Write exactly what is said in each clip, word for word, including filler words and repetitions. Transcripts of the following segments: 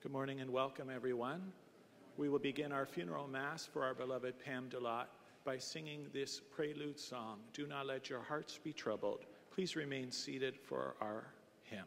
Good morning and welcome, everyone. We will begin our funeral mass for our beloved Pam Delott by singing this prelude song, Do Not Let Your Hearts Be Troubled. Please remain seated for our hymn.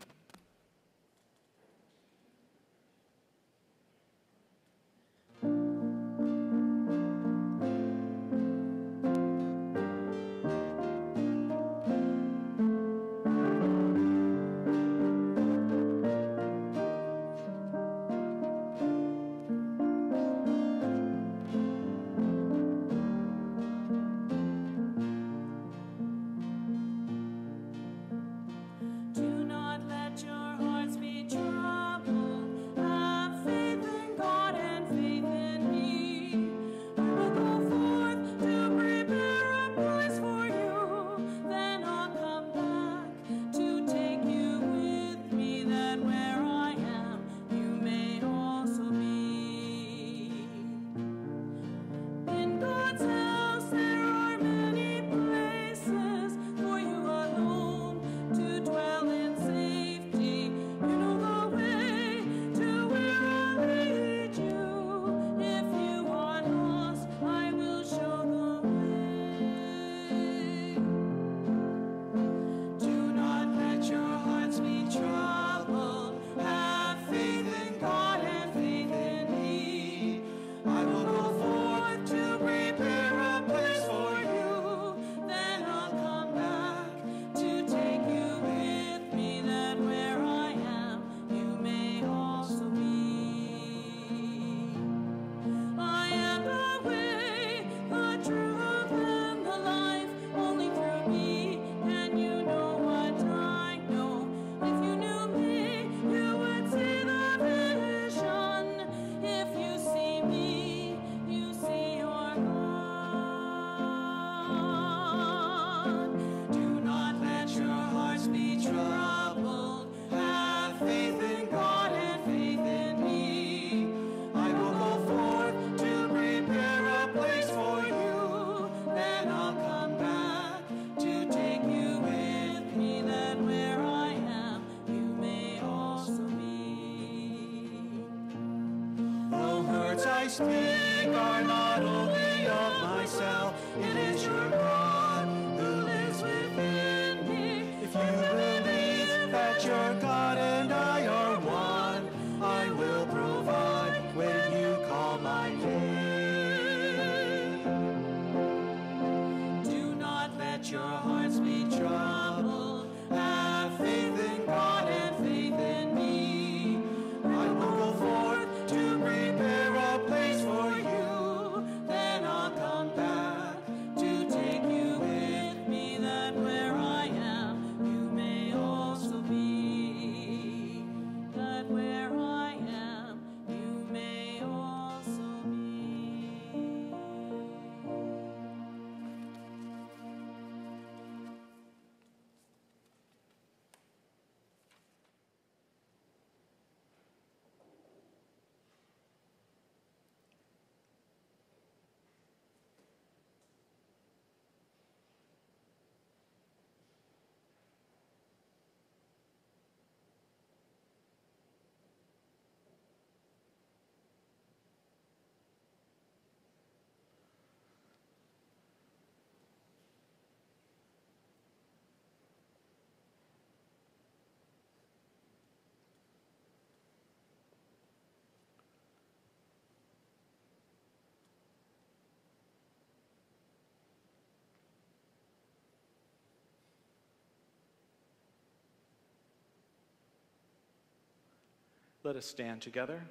Let us stand together.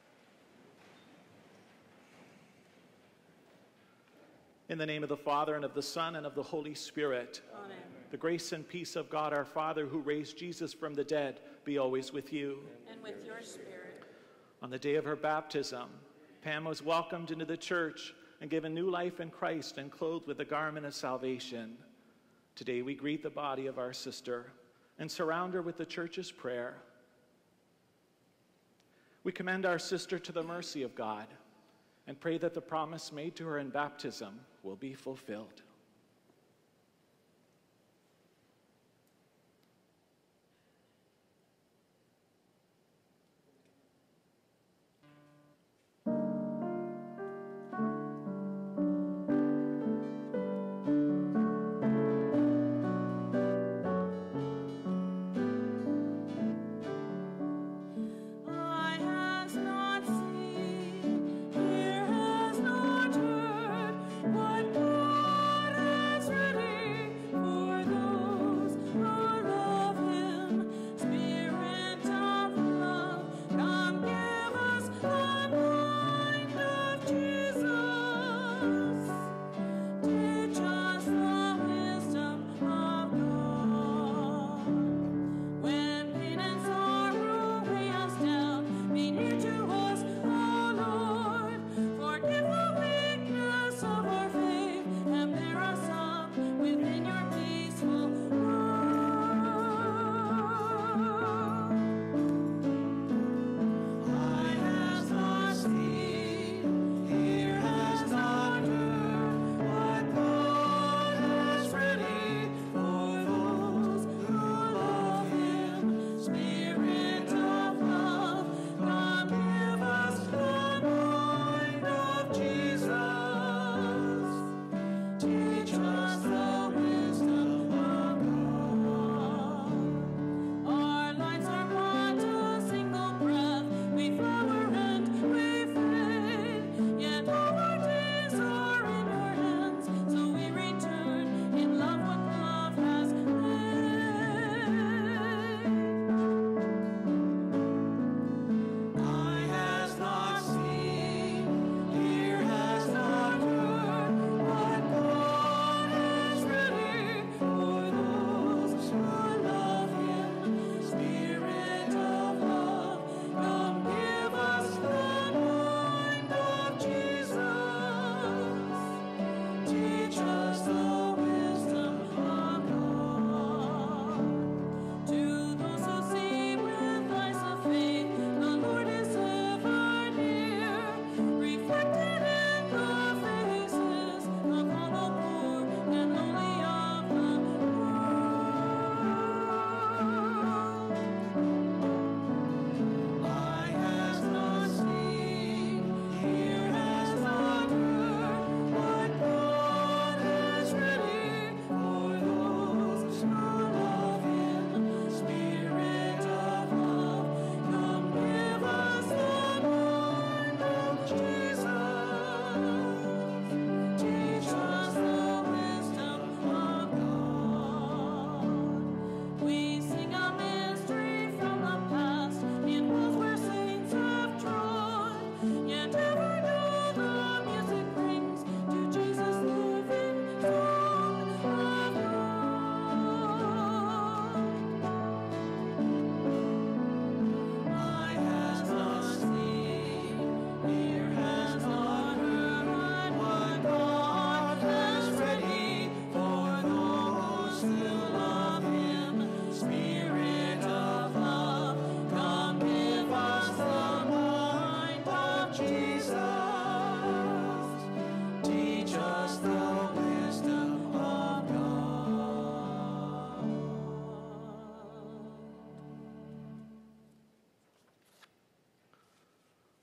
In the name of the Father, and of the Son, and of the Holy Spirit. Amen. The grace and peace of God our Father, who raised Jesus from the dead, be always with you. And with your spirit. On the day of her baptism, Pam was welcomed into the church and given new life in Christ and clothed with the garment of salvation. Today we greet the body of our sister and surround her with the church's prayer. We commend our sister to the mercy of God and pray that the promise made to her in baptism will be fulfilled.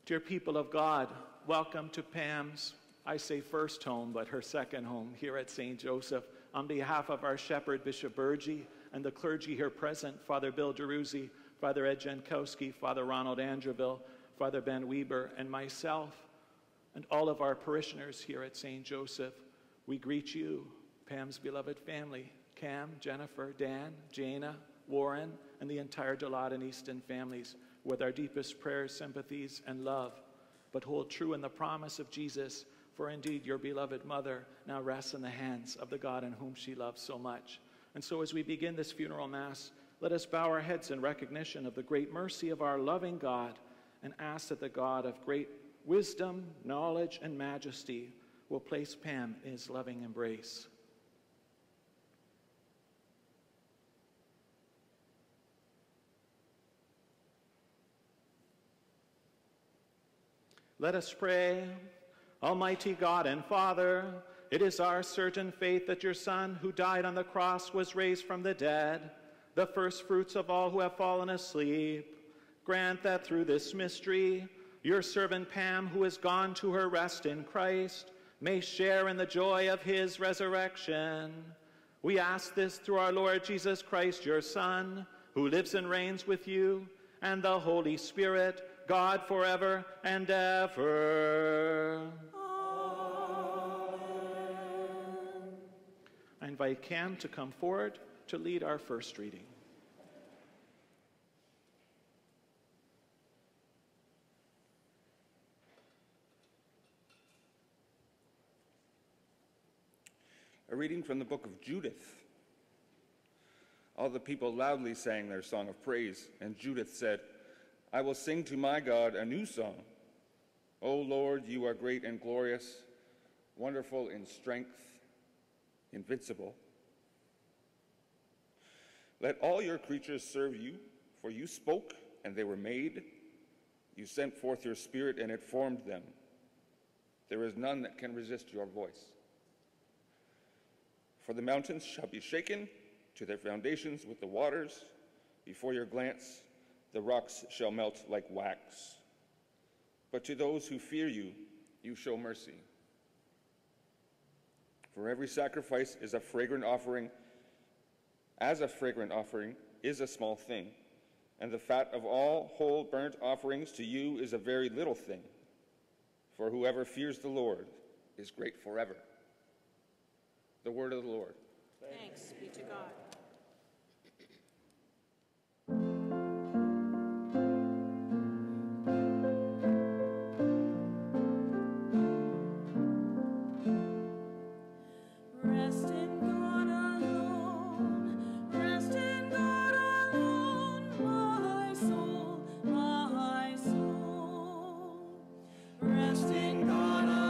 Dear people of God, welcome to Pam's, I say first home, but her second home here at Saint Joseph. On behalf of our shepherd, Bishop Burgee, and the clergy here present, Father Bill DeRuzzi, Father Ed Jankowski, Father Ronald Andreville, Father Ben Weber, and myself, and all of our parishioners here at Saint Joseph, we greet you, Pam's beloved family, Cam, Jennifer, Dan, Jana, Warren, and the entire Delot and Easton families, with our deepest prayers, sympathies, and love. But hold true in the promise of Jesus, for indeed your beloved mother now rests in the hands of the God in whom she loves so much. And so as we begin this funeral mass, let us bow our heads in recognition of the great mercy of our loving God and ask that the God of great wisdom, knowledge, and majesty will place Pam in his loving embrace. Let us pray. Almighty God and Father, it is our certain faith that your Son, who died on the cross, was raised from the dead, the first fruits of all who have fallen asleep. Grant that through this mystery, your servant Pam, who is gone to her rest in Christ, may share in the joy of his resurrection. We ask this through our Lord Jesus Christ, your Son, who lives and reigns with you, and the Holy Spirit, God forever and ever. Amen. I invite Cam to come forward to lead our first reading. A reading from the book of Judith. All the people loudly sang their song of praise, and Judith said, I will sing to my God a new song. O Lord, you are great and glorious, wonderful in strength, invincible. Let all your creatures serve you, for you spoke, and they were made. You sent forth your spirit, and it formed them. There is none that can resist your voice. For the mountains shall be shaken to their foundations with the waters. Before your glance, the rocks shall melt like wax. But to those who fear you, you show mercy. For every sacrifice is a fragrant offering, as a fragrant offering is a small thing, and the fat of all whole burnt offerings to you is a very little thing. For whoever fears the Lord is great forever. The word of the Lord. Thanks be to God.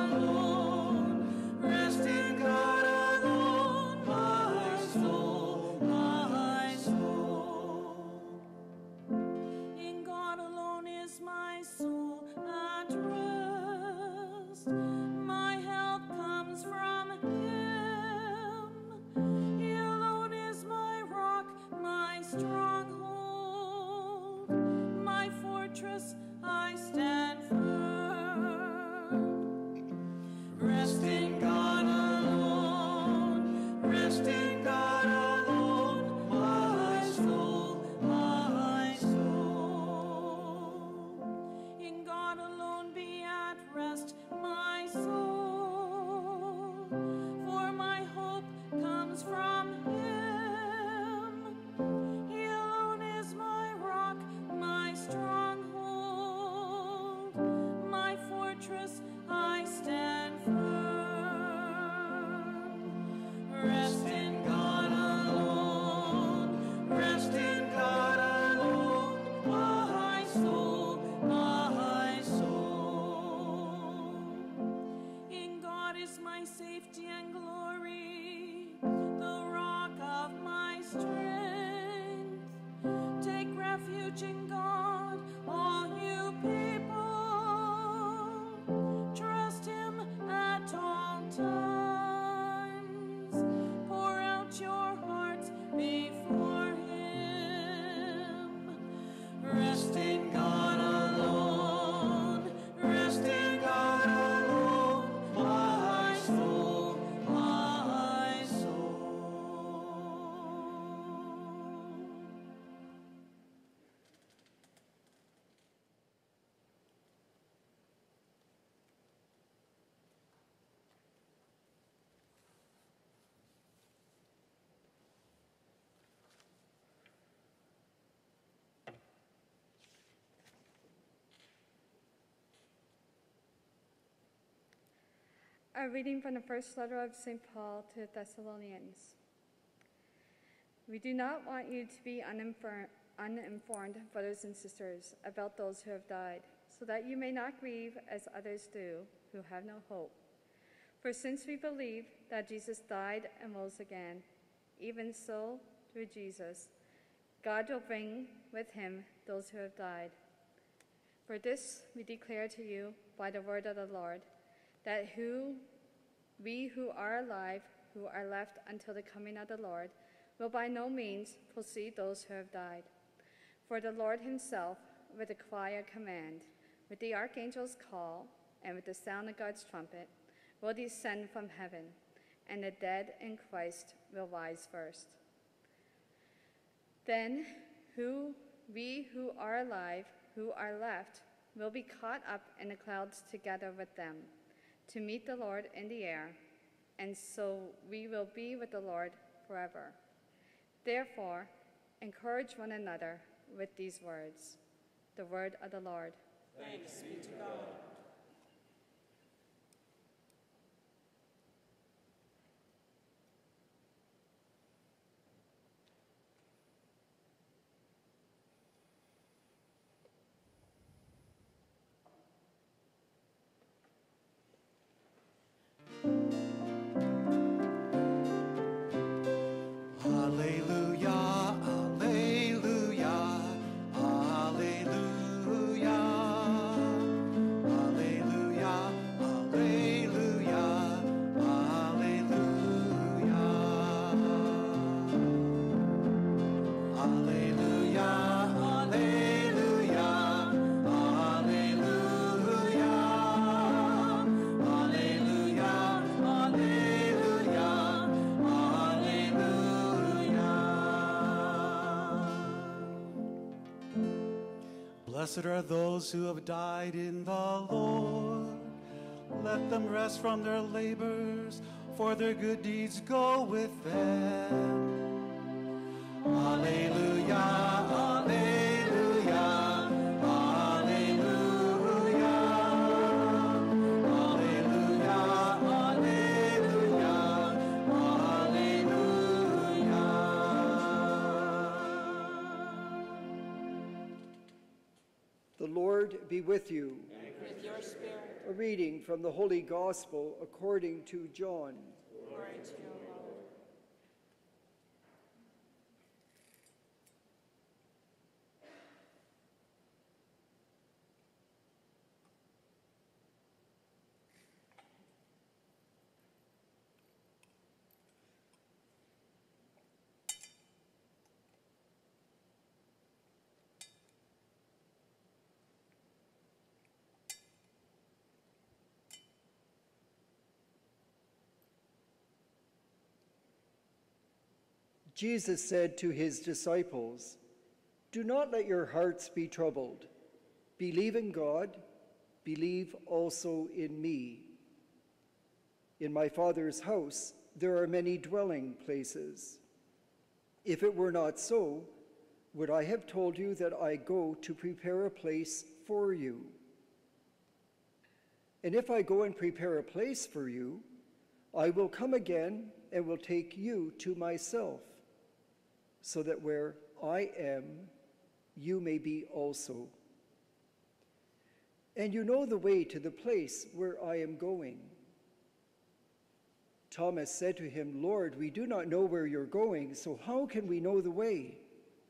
Soul, A reading from the first letter of Saint Paul to the Thessalonians. We do not want you to be uninfor- uninformed, brothers and sisters, about those who have died, so that you may not grieve as others do, who have no hope. For since we believe that Jesus died and rose again, even so, through Jesus, God will bring with him those who have died. For this we declare to you by the word of the Lord, that who we who are alive, who are left until the coming of the Lord, will by no means precede those who have died. For the Lord himself, with a cry of command, with the archangel's call, and with the sound of God's trumpet, will descend from heaven, and the dead in Christ will rise first. Then who we who are alive, who are left, will be caught up in the clouds together with them, to meet the Lord in the air, and so we will be with the Lord forever. Therefore, encourage one another with these words. The word of the Lord. Thanks be to God. Alleluia, alleluia, alleluia, alleluia, alleluia, alleluia, alleluia, alleluia, Blessed are those who have died in the Lord. Let them rest from their labors, for their good deeds go with them. Alleluia, alleluia, alleluia, alleluia, alleluia, alleluia. The Lord be with you. And with your spirit. A reading from the Holy Gospel according to John. Glory to you, Lord. Jesus said to his disciples, "Do not let your hearts be troubled. Believe in God, believe also in me. In my Father's house there are many dwelling places. If it were not so, would I have told you that I go to prepare a place for you? And if I go and prepare a place for you, I will come again and will take you to myself, so that where I am, you may be also. And you know the way to the place where I am going." Thomas said to him, "Lord, we do not know where you're going, so how can we know the way?"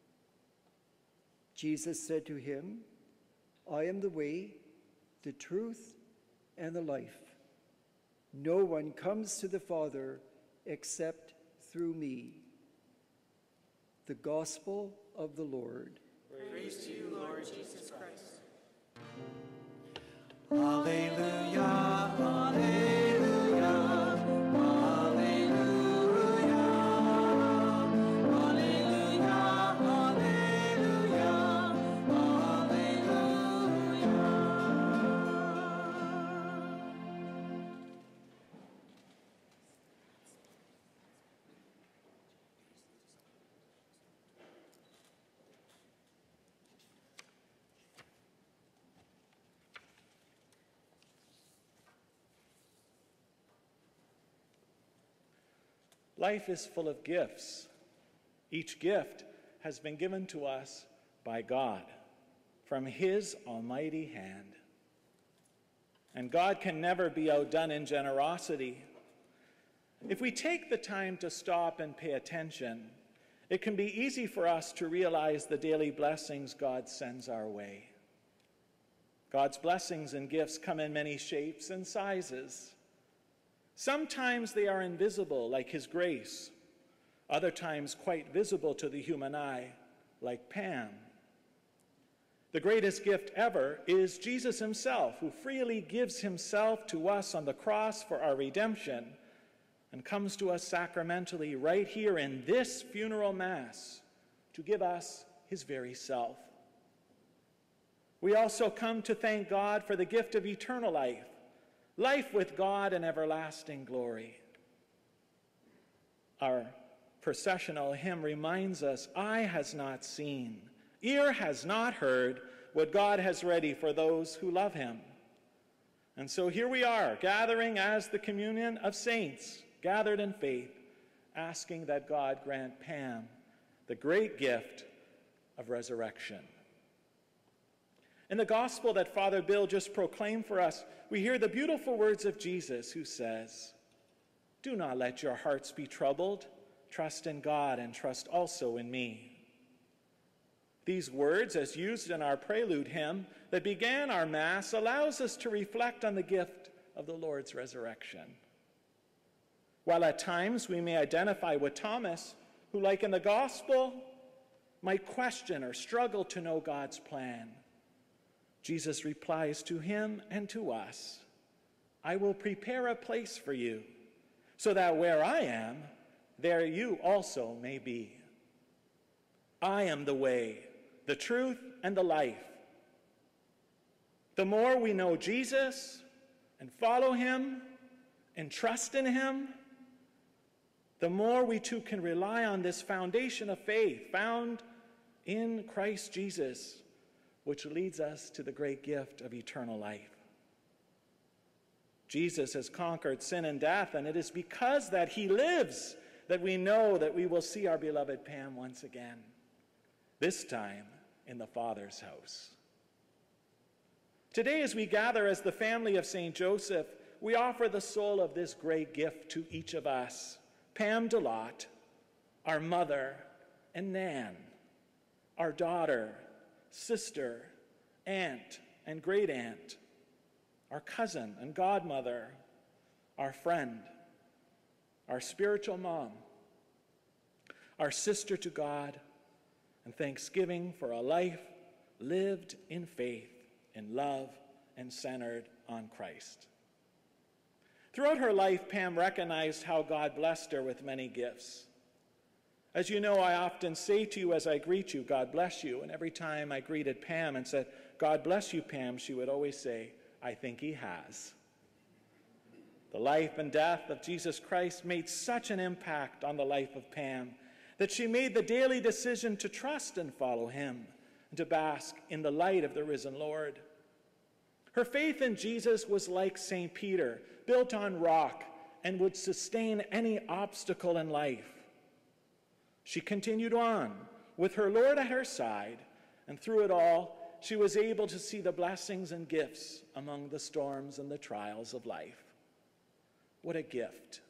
Jesus said to him, "I am the way, the truth, and the life. No one comes to the Father except through me." The Gospel of the Lord. Praise to you, Lord Jesus Christ. Alleluia, alleluia, alleluia, alleluia, alleluia, alleluia. Life is full of gifts. Each gift has been given to us by God from his almighty hand. And God can never be outdone in generosity. If we take the time to stop and pay attention, it can be easy for us to realize the daily blessings God sends our way. God's blessings and gifts come in many shapes and sizes. Sometimes they are invisible, like his grace. Other times quite visible to the human eye, like Pam. The greatest gift ever is Jesus himself, who freely gives himself to us on the cross for our redemption and comes to us sacramentally right here in this funeral mass to give us his very self. We also come to thank God for the gift of eternal life, life with God in everlasting glory. Our processional hymn reminds us, eye has not seen, ear has not heard what God has ready for those who love him. And so here we are, gathering as the communion of saints, gathered in faith, asking that God grant Pam the great gift of resurrection. In the gospel that Father Bill just proclaimed for us, we hear the beautiful words of Jesus, who says, "Do not let your hearts be troubled. Trust in God and trust also in me." These words, as used in our prelude hymn that began our Mass, allows us to reflect on the gift of the Lord's resurrection. While at times we may identify with Thomas, who, like in the gospel, might question or struggle to know God's plan, Jesus replies to him and to us, "I will prepare a place for you, so that where I am, there you also may be. I am the way, the truth, and the life." The more we know Jesus and follow him and trust in him, the more we too can rely on this foundation of faith found in Christ Jesus, which leads us to the great gift of eternal life. Jesus has conquered sin and death, and it is because that he lives that we know that we will see our beloved Pam once again, this time in the Father's house. Today, as we gather as the family of Saint Joseph, we offer the soul of this great gift to each of us, Pam Delott, our mother, and Nan, our daughter, sister, aunt, and great-aunt, our cousin and godmother, our friend, our spiritual mom, our sister to God, and thanksgiving for a life lived in faith, in love, and centered on Christ. Throughout her life, Pam recognized how God blessed her with many gifts. As you know, I often say to you as I greet you, "God bless you." And every time I greeted Pam and said, "God bless you, Pam," she would always say, "I think he has." The life and death of Jesus Christ made such an impact on the life of Pam that she made the daily decision to trust and follow him and to bask in the light of the risen Lord. Her faith in Jesus was like Saint Peter, built on rock and would sustain any obstacle in life. She continued on with her Lord at her side, and through it all, she was able to see the blessings and gifts among the storms and the trials of life. What a gift.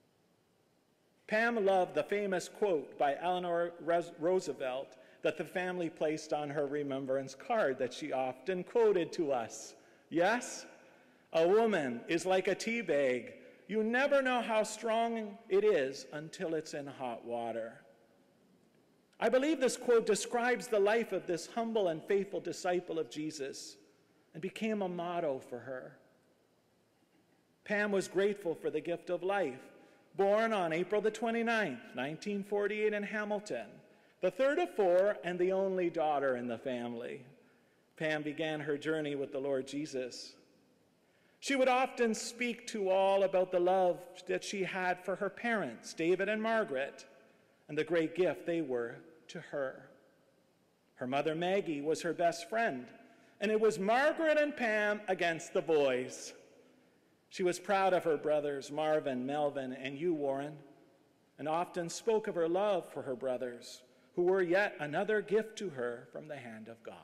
Pam loved the famous quote by Eleanor Roosevelt that the family placed on her remembrance card that she often quoted to us. "Yes, a woman is like a tea bag. You never know how strong it is until it's in hot water." I believe this quote describes the life of this humble and faithful disciple of Jesus and became a motto for her. Pam was grateful for the gift of life, born on April the twenty-ninth, nineteen forty-eight in Hamilton, the third of four and the only daughter in the family. Pam began her journey with the Lord Jesus. She would often speak to all about the love that she had for her parents, David and Margaret, and the great gift they were to her. Her mother, Maggie, was her best friend, and it was Margaret and Pam against the boys. She was proud of her brothers, Marvin, Melvin, and you, Warren, and often spoke of her love for her brothers, who were yet another gift to her from the hand of God.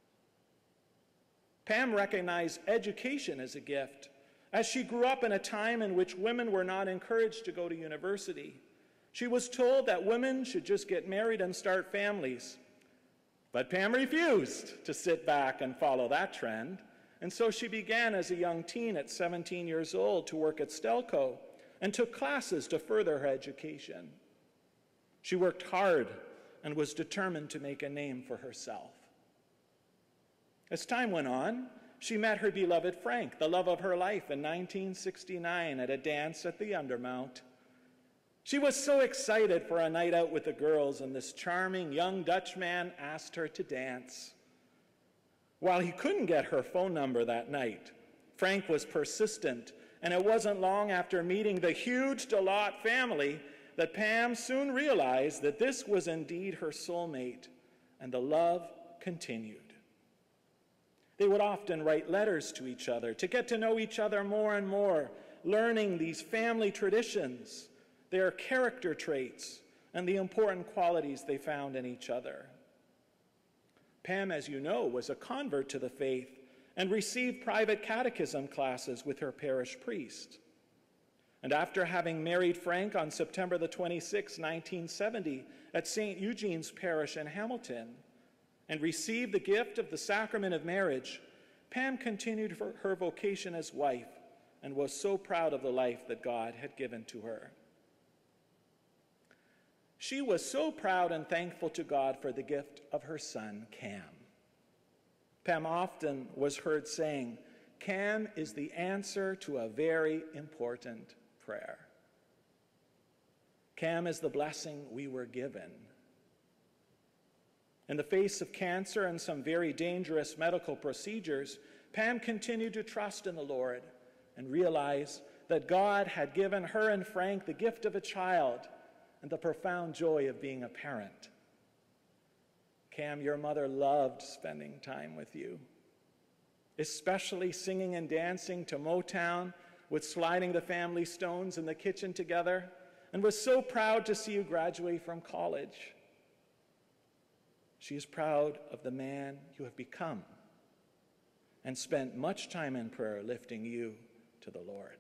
Pam recognized education as a gift, as she grew up in a time in which women were not encouraged to go to university. She was told that women should just get married and start families. But Pam refused to sit back and follow that trend, and so she began as a young teen at seventeen years old to work at Stelco and took classes to further her education. She worked hard and was determined to make a name for herself. As time went on, she met her beloved Frank, the love of her life, in nineteen sixty-nine at a dance at the Undermount. She was so excited for a night out with the girls, and this charming young Dutchman asked her to dance. While he couldn't get her phone number that night, Frank was persistent, and it wasn't long after meeting the huge DeLotte family that Pam soon realized that this was indeed her soulmate, and the love continued. They would often write letters to each other to get to know each other more and more, learning these family traditions, their character traits, and the important qualities they found in each other. Pam, as you know, was a convert to the faith and received private catechism classes with her parish priest. And after having married Frank on September the twenty-sixth, nineteen seventy, at Saint Eugene's Parish in Hamilton, and received the gift of the sacrament of marriage, Pam continued her vocation as wife and was so proud of the life that God had given to her. She was so proud and thankful to God for the gift of her son, Cam. Pam often was heard saying, "Cam is the answer to a very important prayer." Cam is the blessing we were given. In the face of cancer and some very dangerous medical procedures, Pam continued to trust in the Lord and realize that God had given her and Frank the gift of a child and the profound joy of being a parent. Cam, your mother loved spending time with you, especially singing and dancing to Motown with Sliding the Family Stones in the kitchen together, and was so proud to see you graduate from college. She is proud of the man you have become and spent much time in prayer lifting you to the Lord.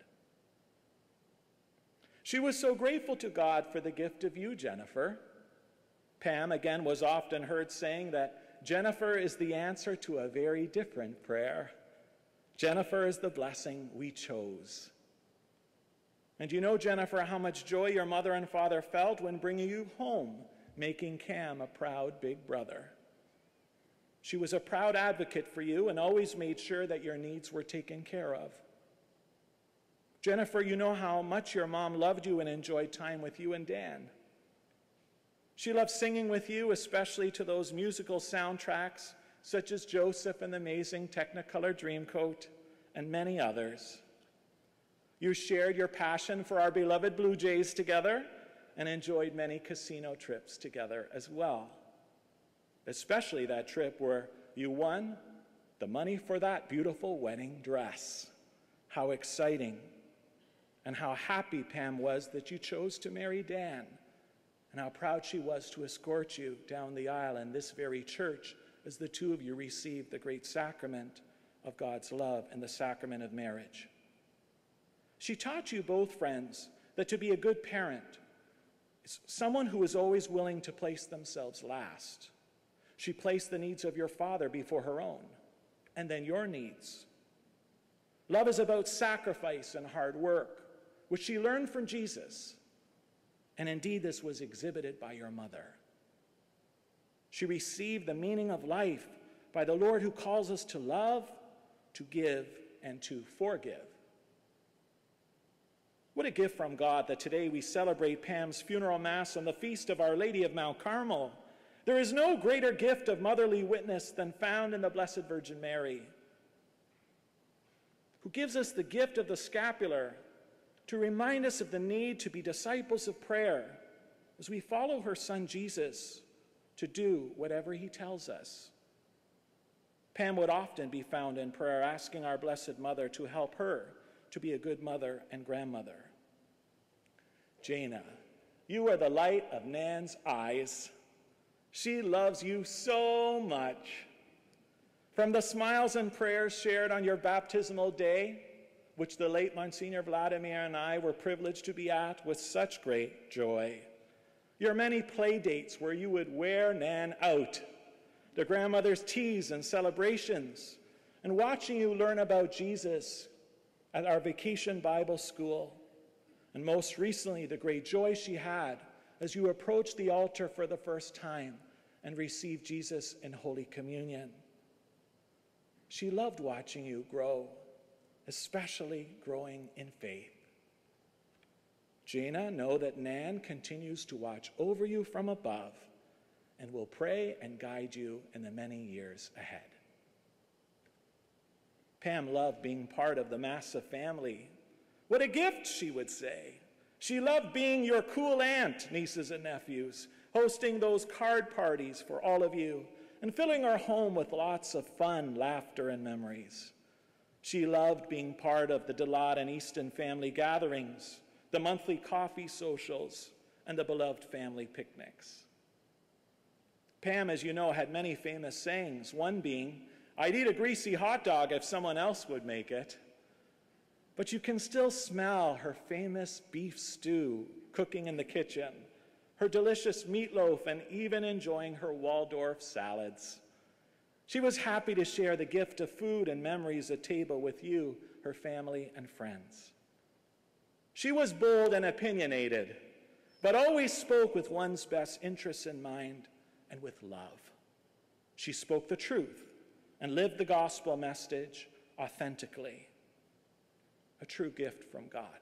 She was so grateful to God for the gift of you, Jennifer. Pam, again, was often heard saying that Jennifer is the answer to a very different prayer. Jennifer is the blessing we chose. And you know, Jennifer, how much joy your mother and father felt when bringing you home, making Cam a proud big brother. She was a proud advocate for you and always made sure that your needs were taken care of. Jennifer, you know how much your mom loved you and enjoyed time with you and Dan. She loved singing with you, especially to those musical soundtracks such as Joseph and the Amazing Technicolor Dreamcoat and many others. You shared your passion for our beloved Blue Jays together and enjoyed many casino trips together as well, especially that trip where you won the money for that beautiful wedding dress. How exciting, and how happy Pam was that you chose to marry Dan, and how proud she was to escort you down the aisle in this very church as the two of you received the great sacrament of God's love and the sacrament of marriage. She taught you both, friends, that to be a good parent is someone who is always willing to place themselves last. She placed the needs of your father before her own, and then your needs. Love is about sacrifice and hard work, which she learned from Jesus. And indeed, this was exhibited by your mother. She received the meaning of life by the Lord who calls us to love, to give, and to forgive. What a gift from God that today we celebrate Pam's funeral mass on the feast of Our Lady of Mount Carmel. There is no greater gift of motherly witness than found in the Blessed Virgin Mary, who gives us the gift of the scapular to remind us of the need to be disciples of prayer as we follow her son Jesus to do whatever he tells us. Pam would often be found in prayer asking our Blessed Mother to help her to be a good mother and grandmother. Jaina, You are the light of Nan's eyes. She loves you so much. From the smiles and prayers shared on your baptismal day, which the late Monsignor Vladimir and I were privileged to be at with such great joy, your many play dates where you would wear Nan out, the grandmother's teas and celebrations, and watching you learn about Jesus at our vacation Bible school, and most recently, the great joy she had as you approached the altar for the first time and received Jesus in Holy Communion. She loved watching you grow, especially growing in faith. Jaina, know that Nan continues to watch over you from above and will pray and guide you in the many years ahead. Pam loved being part of the massive family. What a gift, she would say. She loved being your cool aunt, nieces and nephews, hosting those card parties for all of you, and filling our home with lots of fun, laughter, and memories. She loved being part of the Delot and Easton family gatherings, the monthly coffee socials, and the beloved family picnics. Pam, as you know, had many famous sayings, one being, "I'd eat a greasy hot dog if someone else would make it." But you can still smell her famous beef stew cooking in the kitchen, her delicious meatloaf, and even enjoying her Waldorf salads. She was happy to share the gift of food and memories at table with you, her family and friends. She was bold and opinionated, but always spoke with one's best interests in mind and with love. She spoke the truth and lived the gospel message authentically. A true gift from God.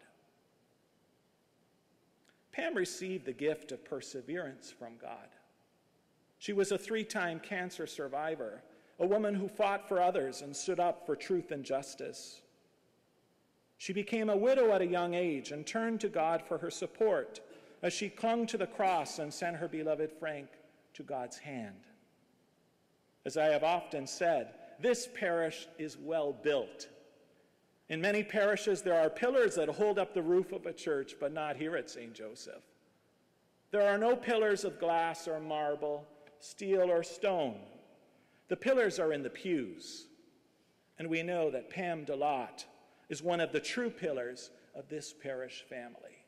Pam received the gift of perseverance from God. She was a three-time cancer survivor, a woman who fought for others and stood up for truth and justice. She became a widow at a young age and turned to God for her support as she clung to the cross and sent her beloved Frank to God's hand. As I have often said, this parish is well built. In many parishes, there are pillars that hold up the roof of a church, but not here at Saint Joseph. There are no pillars of glass or marble, steel or stone. The pillars are in the pews, and we know that Pam Delot is one of the true pillars of this parish family.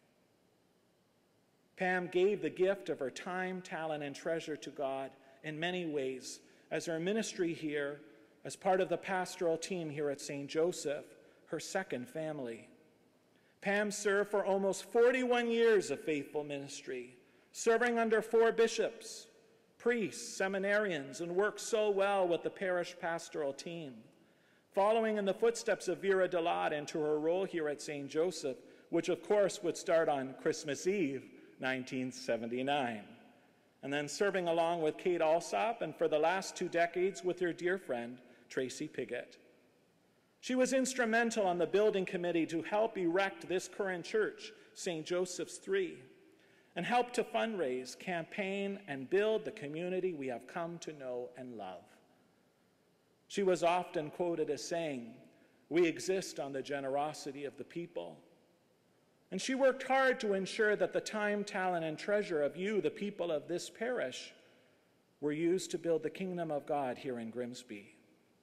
Pam gave the gift of her time, talent, and treasure to God in many ways as her ministry here, as part of the pastoral team here at Saint Joseph, her second family. Pam served for almost forty-one years of faithful ministry, serving under four bishops, priests, seminarians, and worked so well with the parish pastoral team, following in the footsteps of Vera Delot into her role here at Saint Joseph, which of course would start on Christmas Eve, nineteen seventy-nine, and then serving along with Kate Alsop and for the last two decades with her dear friend, Tracy Piggott. She was instrumental on the building committee to help erect this current church, Saint Joseph's three, and help to fundraise, campaign, and build the community we have come to know and love. She was often quoted as saying, "We exist on the generosity of the people." And she worked hard to ensure that the time, talent, and treasure of you, the people of this parish, were used to build the kingdom of God here in Grimsby.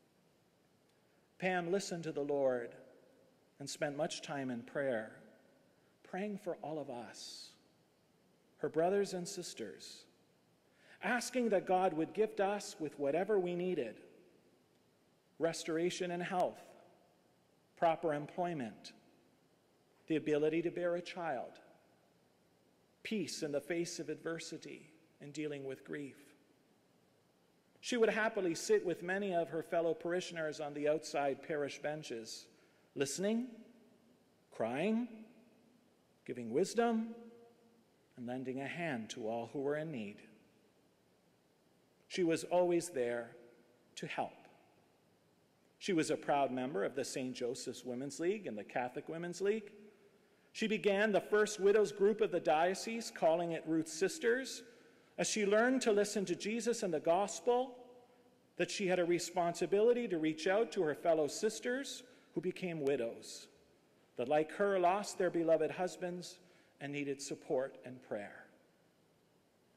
Pam listened to the Lord and spent much time in prayer, praying for all of us, her brothers and sisters, asking that God would gift us with whatever we needed: restoration and health, proper employment, the ability to bear a child, peace in the face of adversity and dealing with grief. She would happily sit with many of her fellow parishioners on the outside parish benches, listening, crying, giving wisdom, and lending a hand to all who were in need. She was always there to help. She was a proud member of the Saint Joseph's Women's League and the Catholic Women's League. She began the first widows group of the diocese, calling it Ruth's Sisters, as she learned to listen to Jesus and the gospel, that she had a responsibility to reach out to her fellow sisters who became widows, that like her lost their beloved husbands and needed support and prayer.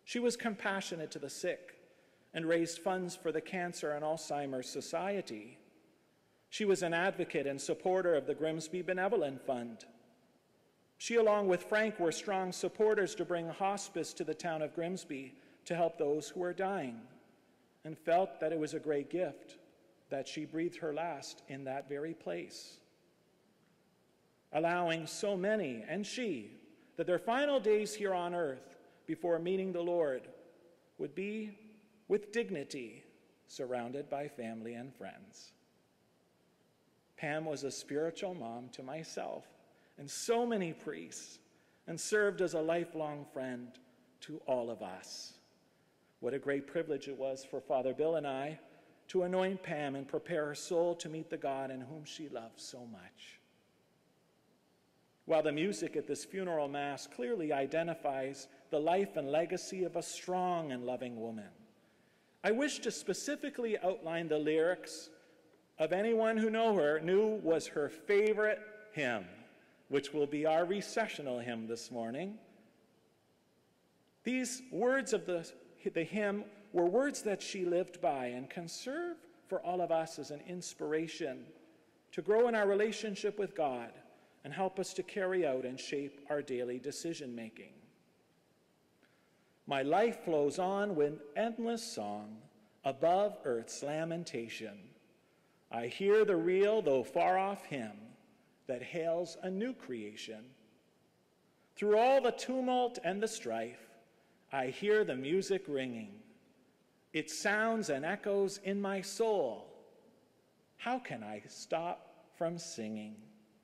She was compassionate to the sick and raised funds for the Cancer and Alzheimer's Society. She was an advocate and supporter of the Grimsby Benevolent Fund. She, along with Frank, were strong supporters to bring hospice to the town of Grimsby to help those who were dying, and felt that it was a great gift that she breathed her last in that very place, allowing so many, and she, that their final days here on earth before meeting the Lord would be with dignity, surrounded by family and friends. Pam was a spiritual mom to myself and so many priests, and served as a lifelong friend to all of us. What a great privilege it was for Father Bill and I to anoint Pam and prepare her soul to meet the God in whom she loved so much. While the music at this funeral mass clearly identifies the life and legacy of a strong and loving woman, I wish to specifically outline the lyrics of anyone who know her, knew was her favorite hymn, which will be our recessional hymn this morning. These words of the, the hymn were words that she lived by and can serve for all of us as an inspiration to grow in our relationship with God and help us to carry out and shape our daily decision-making. My life flows on with endless song above earth's lamentation. I hear the real, though far-off hymn that hails a new creation. Through all the tumult and the strife, I hear the music ringing. It sounds and echoes in my soul. How can I stop from singing?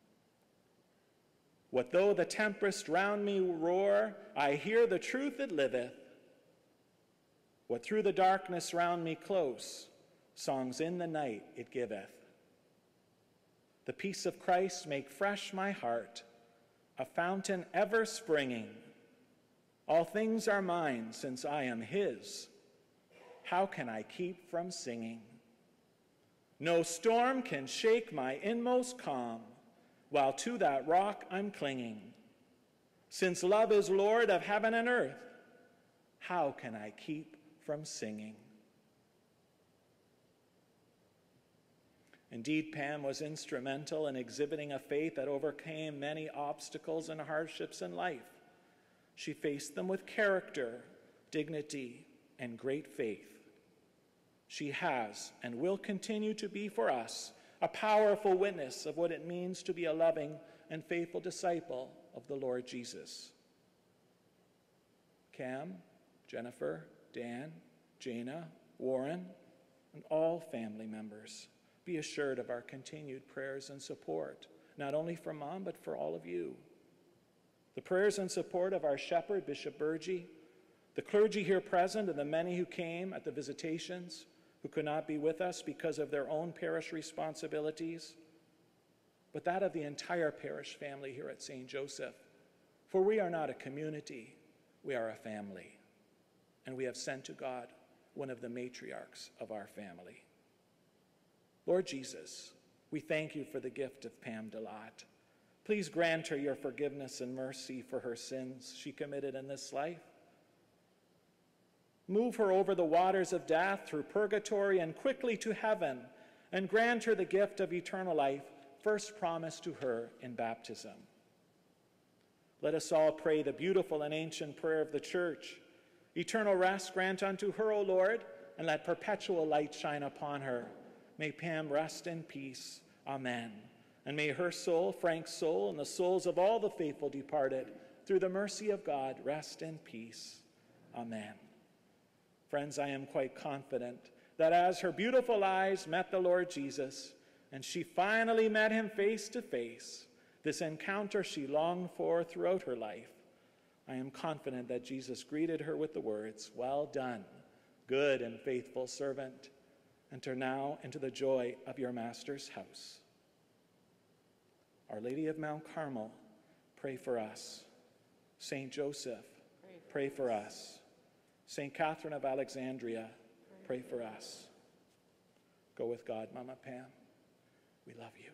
What though the tempest round me roar, I hear the truth that liveth. What through the darkness round me close, songs in the night it giveth. The peace of Christ make fresh my heart, a fountain ever springing. All things are mine since I am his. How can I keep from singing? No storm can shake my inmost calm, while to that rock I'm clinging. Since love is Lord of heaven and earth, how can I keep from singing? Indeed, Pam was instrumental in exhibiting a faith that overcame many obstacles and hardships in life. She faced them with character, dignity, and great faith. She has and will continue to be for us a powerful witness of what it means to be a loving and faithful disciple of the Lord Jesus. Cam, Jennifer, Dan, Jana, Warren, and all family members, be assured of our continued prayers and support, not only for Mom, but for all of you. The prayers and support of our shepherd, Bishop Burgee, the clergy here present, and the many who came at the visitations, who could not be with us because of their own parish responsibilities, but that of the entire parish family here at Saint Joseph. For we are not a community, we are a family, and we have sent to God one of the matriarchs of our family. Lord Jesus, we thank you for the gift of Pam Delott. Please grant her your forgiveness and mercy for her sins she committed in this life. Move her over the waters of death through purgatory and quickly to heaven, and grant her the gift of eternal life, first promised to her in baptism. Let us all pray the beautiful and ancient prayer of the Church. Eternal rest grant unto her, O Lord, and let perpetual light shine upon her. May Pam rest in peace. Amen. And may her soul, Frank's soul, and the souls of all the faithful departed, through the mercy of God, rest in peace. Amen. Friends, I am quite confident that as her beautiful eyes met the Lord Jesus, and she finally met him face to face, this encounter she longed for throughout her life, I am confident that Jesus greeted her with the words, "Well done, good and faithful servant. Enter now into the joy of your master's house." Our Lady of Mount Carmel, pray for us. Saint Joseph, pray for us. Saint Catherine of Alexandria, pray for us. Go with God, Mama Pam. We love you.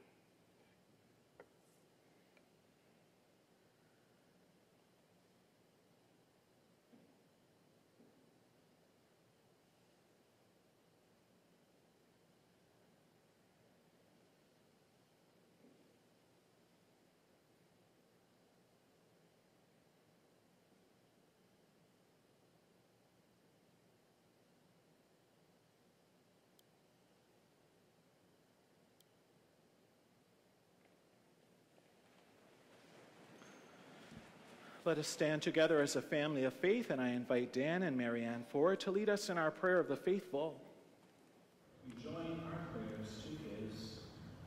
Let us stand together as a family of faith, and I invite Dan and Marianne forward to lead us in our prayer of the faithful. We join our prayers to his.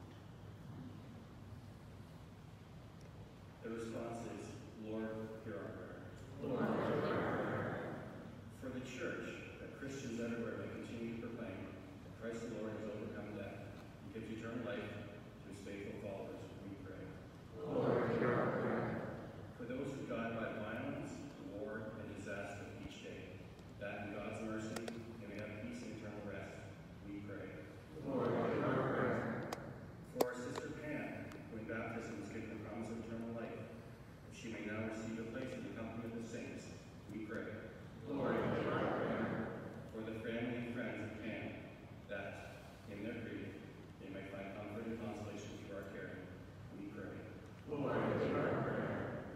The response is, Lord, hear our prayer. Lord, hear our prayer. For the church, that Christians everywhere may continue to proclaim that Christ the Lord has overcome death and gives eternal life to his faithful followers, we pray. Lord, hear our prayer. For those who die by violence, war, and disaster each day, that in God's mercy they may have peace and eternal rest, we pray. Lord, hear our prayer. For our sister Pam, who in baptism was given the promise of eternal life, that she may now receive a place in the company of the saints, we pray. Lord, hear our prayer. For the family and friends of Pam, that in their grief they may find comfort and consolation through our care, we pray. Lord, hear our prayer.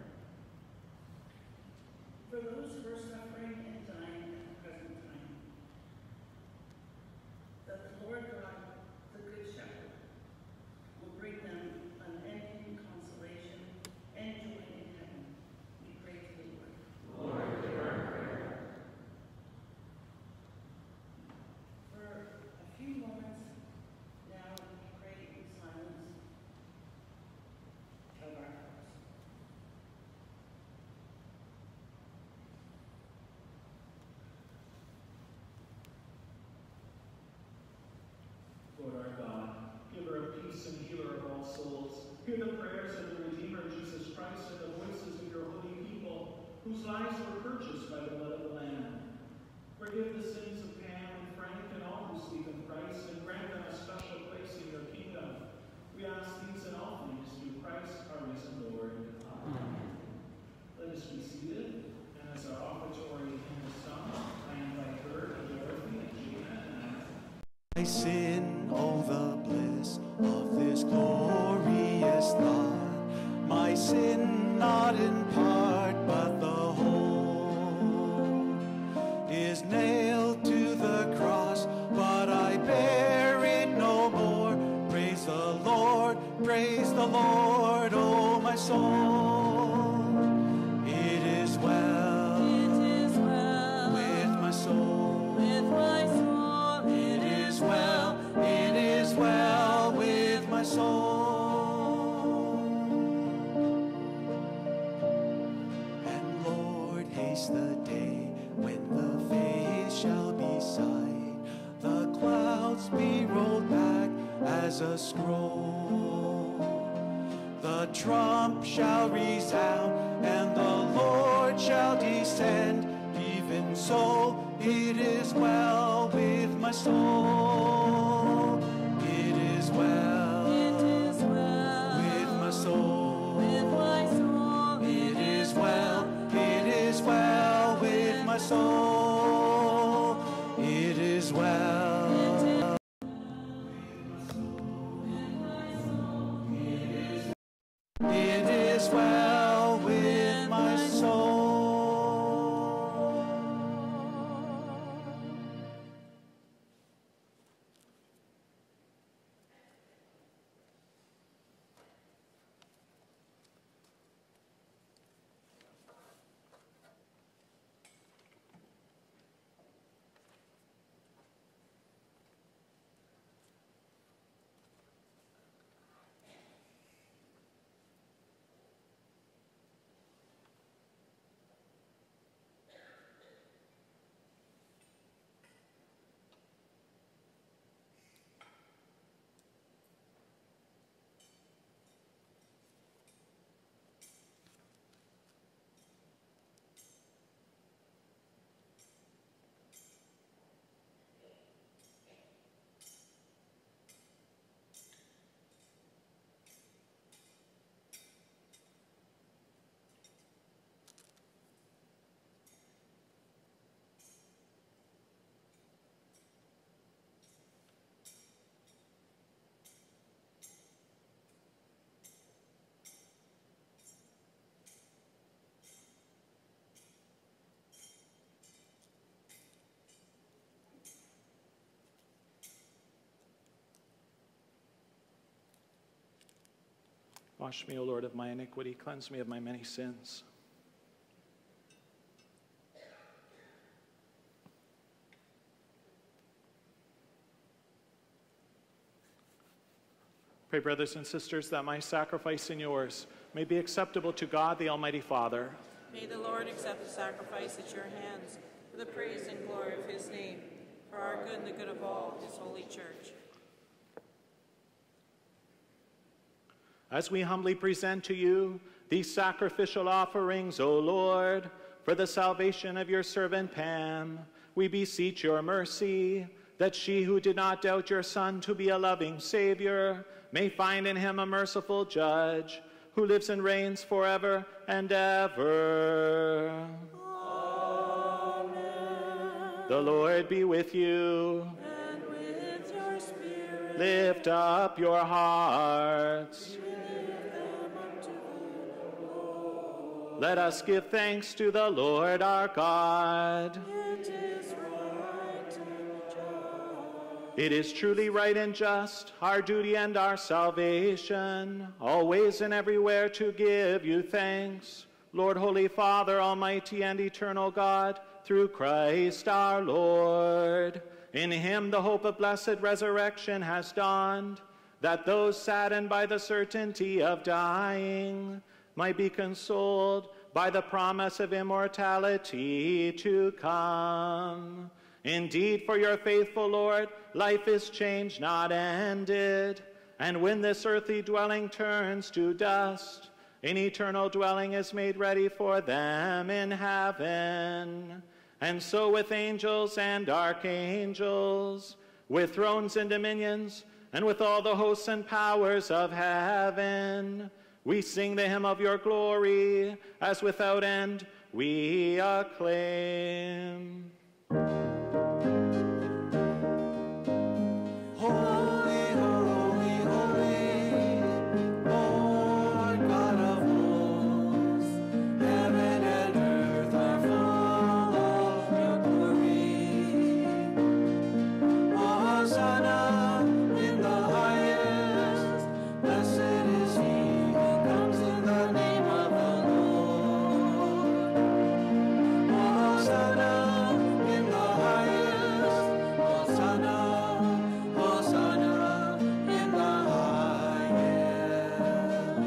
For those who are suffering and dying at the present time, that the Lord God, the Good Shepherd, will bring them unending consolation and joy in heaven, we pray to the Lord. Lord, hear our prayer. For a few moments now, we pray in silence of our hearts. Lord our God, giver of peace and healer of all souls, hear the prayers of the Redeemer Jesus Christ and the voices of your holy people, whose lives were purchased by the blood of the Lamb. Forgive the sins of Pam and Frank and all who sleep in Christ, and grant them a special place in your kingdom. We ask these and all things through Christ our risen Lord. Amen. Let us be seated, and as our offertory hymn is sung, I invite her and Dorothy and Gina and Anna. I sin, oh the bliss of this glorious thought, my sin not in part but the whole, is nailed to the cross, but I bear it no more. Praise the Lord, praise the Lord, oh my soul. It is well, It is well with my soul. with my soul. It is well, it is well with my soul. And Lord, haste the day when the face shall be sight, the clouds be rolled back as a scroll. The trump shall resound, and the Lord shall descend. Even so, it is well with my soul. It is well It is well with my soul. with my soul. It is well, it is well with my soul. It is well. It is well with my soul. Wash me, O Lord, of my iniquity. Cleanse me of my many sins. Pray, brothers and sisters, that my sacrifice and yours may be acceptable to God, the Almighty Father. May the Lord accept the sacrifice at your hands for the praise and glory of his name, for our good and the good of all his holy church. As we humbly present to you these sacrificial offerings, O Lord, for the salvation of your servant Pam, we beseech your mercy, that she who did not doubt your Son to be a loving Savior may find in him a merciful judge, who lives and reigns forever and ever. Amen. The Lord be with you. And with your spirit. Lift up your hearts. Let us give thanks to the Lord our God. It is right and just. It is truly right and just, our duty and our salvation, always and everywhere to give you thanks, Lord, Holy Father, Almighty and eternal God, through Christ our Lord. In him the hope of blessed resurrection has dawned, that those saddened by the certainty of dying might be consoled by the promise of immortality to come. Indeed, for your faithful Lord, life is changed, not ended. And when this earthly dwelling turns to dust, an eternal dwelling is made ready for them in heaven. And so with angels and archangels, with thrones and dominions, and with all the hosts and powers of heaven, we sing the hymn of your glory, as without end we acclaim. Holy, holy, holy, Lord God of hosts, heaven and earth are full of your glory. Hosanna in the highest, blessed is he who comes in the name of the Lord. Hosanna in the highest, Hosanna, Hosanna in the highest.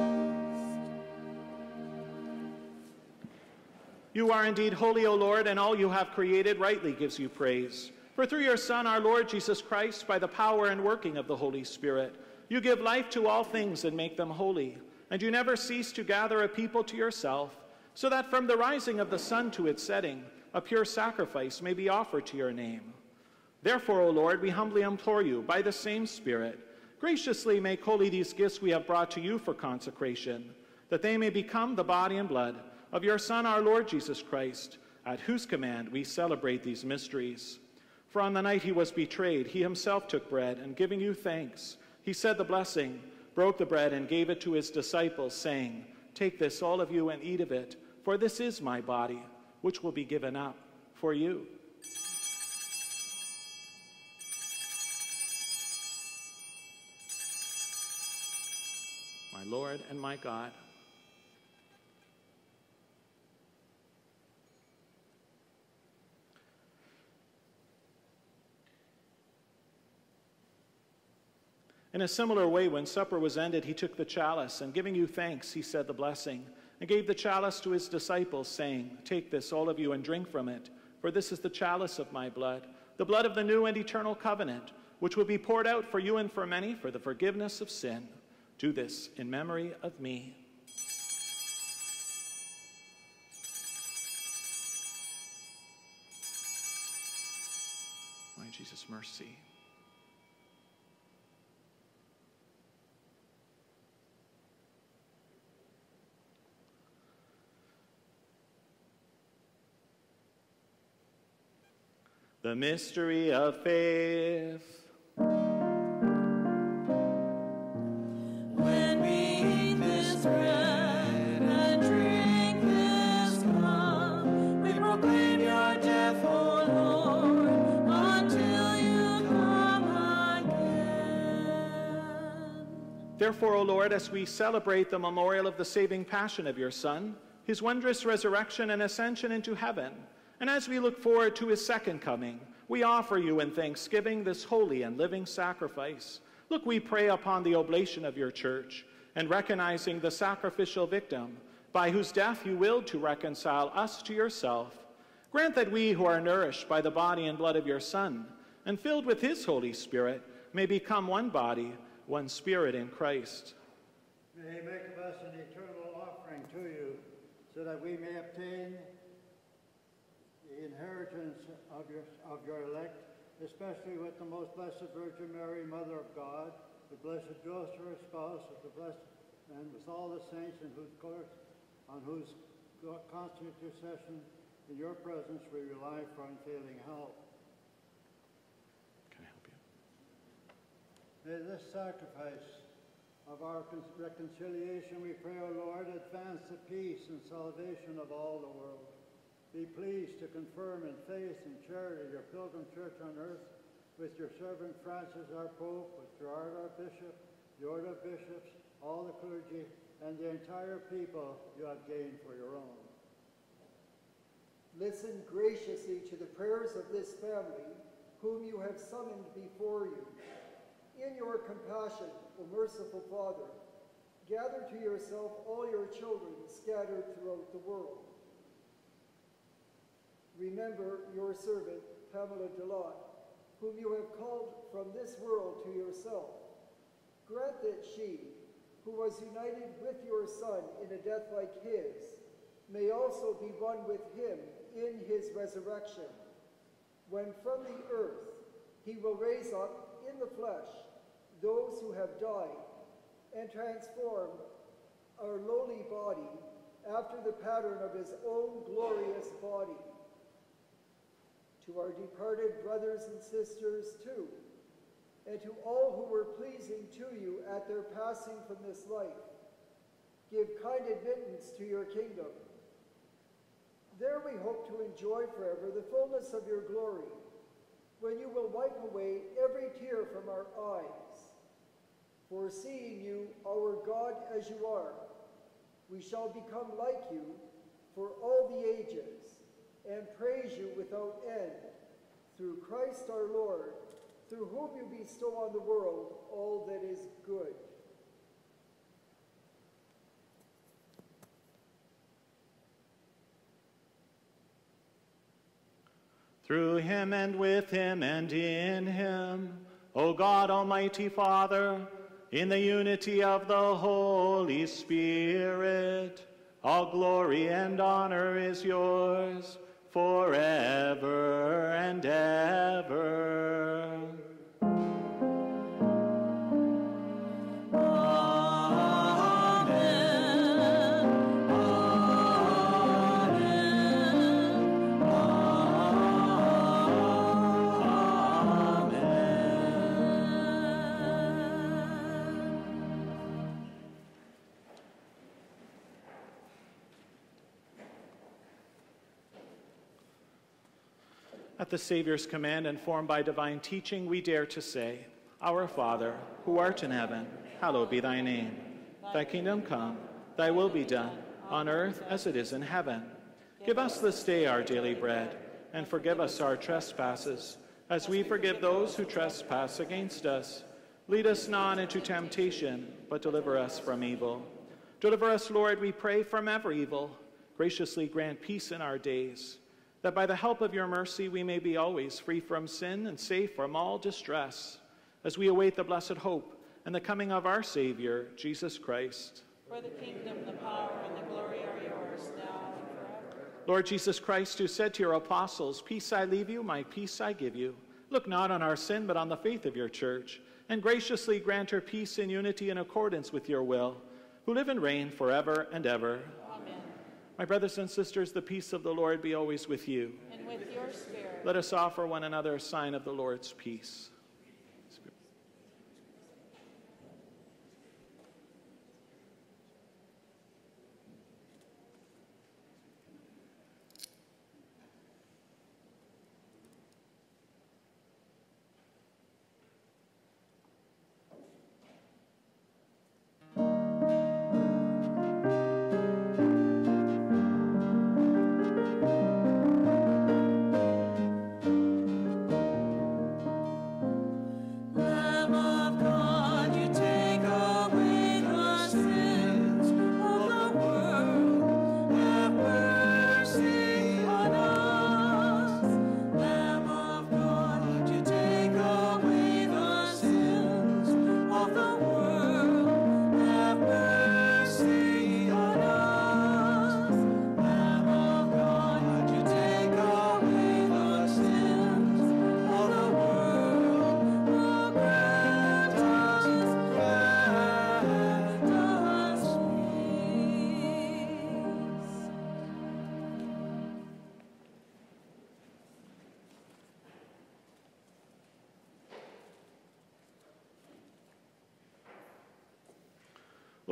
You are indeed holy, O Lord, and all you have created rightly gives you praise. For through your Son, our Lord Jesus Christ, by the power and working of the Holy Spirit, you give life to all things and make them holy. And you never cease to gather a people to yourself, so that from the rising of the sun to its setting, a pure sacrifice may be offered to your name. Therefore, O Lord, we humbly implore you, by the same Spirit, graciously make holy these gifts we have brought to you for consecration, that they may become the body and blood of your Son, our Lord Jesus Christ, at whose command we celebrate these mysteries. For on the night he was betrayed, he himself took bread, and giving you thanks, he said the blessing, broke the bread, and gave it to his disciples, saying, "Take this, all of you, and eat of it, for this is my body, which will be given up for you." My Lord and my God, in a similar way, when supper was ended, he took the chalice, and giving you thanks, he said the blessing, and gave the chalice to his disciples, saying, "Take this, all of you, and drink from it, for this is the chalice of my blood, the blood of the new and eternal covenant, which will be poured out for you and for many for the forgiveness of sin. Do this in memory of me." My Jesus, mercy. The mystery of faith. When we eat this bread and drink this cup, we proclaim your death, O Lord, until you come again. Therefore, O Lord, as we celebrate the memorial of the saving passion of your Son, his wondrous resurrection and ascension into heaven, and as we look forward to his second coming, we offer you in thanksgiving this holy and living sacrifice, Look, we pray upon the oblation of your church, and recognizing the sacrificial victim, by whose death you willed to reconcile us to yourself, grant that we who are nourished by the body and blood of your Son, and filled with his Holy Spirit, may become one body, one spirit in Christ. May he make of us an eternal offering to you, so that we may obtain the inheritance of your, of your elect, especially with the most blessed Virgin Mary, Mother of God, the blessed Joseph, her spouse, with the blessed, and with all the saints in whose court, on whose constant intercession in your presence we rely for unfailing help. Can I help you? May this sacrifice of our reconciliation, we pray, O Lord, advance the peace and salvation of all the world. Be pleased to confirm in faith and charity your pilgrim church on earth, with your servant Francis, our Pope, with Gerard, our Bishop, the order of bishops, all the clergy, and the entire people you have gained for your own. Listen graciously to the prayers of this family, whom you have summoned before you. In your compassion, O merciful Father, gather to yourself all your children scattered throughout the world. Remember your servant, Pamela Delot, whom you have called from this world to yourself. Grant that she, who was united with your Son in a death like his, may also be one with him in his resurrection, when from the earth he will raise up in the flesh those who have died, and transform our lowly body after the pattern of his own glorious body. To our departed brothers and sisters too, and to all who were pleasing to you at their passing from this life, give kind admittance to your kingdom. There we hope to enjoy forever the fullness of your glory, when you will wipe away every tear from our eyes. For seeing you, our God, as you are, we shall become like you for all the ages, and praise you without end, through Christ our Lord, through whom you bestow on the world all that is good. Through him and with him and in him, O God, Almighty Father, in the unity of the Holy Spirit, all glory and honor is yours forever and ever. At the Savior's command, informed by divine teaching, we dare to say, Our Father, who art in heaven, hallowed be thy name. Thy kingdom come, thy will be done, on earth as it is in heaven. Give us this day our daily bread, and forgive us our trespasses, as we forgive those who trespass against us. Lead us not into temptation, but deliver us from evil. Deliver us, Lord, we pray, from every evil. Graciously grant peace in our days, that by the help of your mercy we may be always free from sin and safe from all distress, as we await the blessed hope and the coming of our Savior, Jesus Christ. For the kingdom, the power, and the glory are yours, now and forever. Lord Jesus Christ, who said to your apostles, Peace I leave you, my peace I give you, look not on our sin, but on the faith of your church, and graciously grant her peace and unity in accordance with your will, who live and reign forever and ever. My brothers and sisters, the peace of the Lord be always with you. And with your spirit. Let us offer one another a sign of the Lord's peace.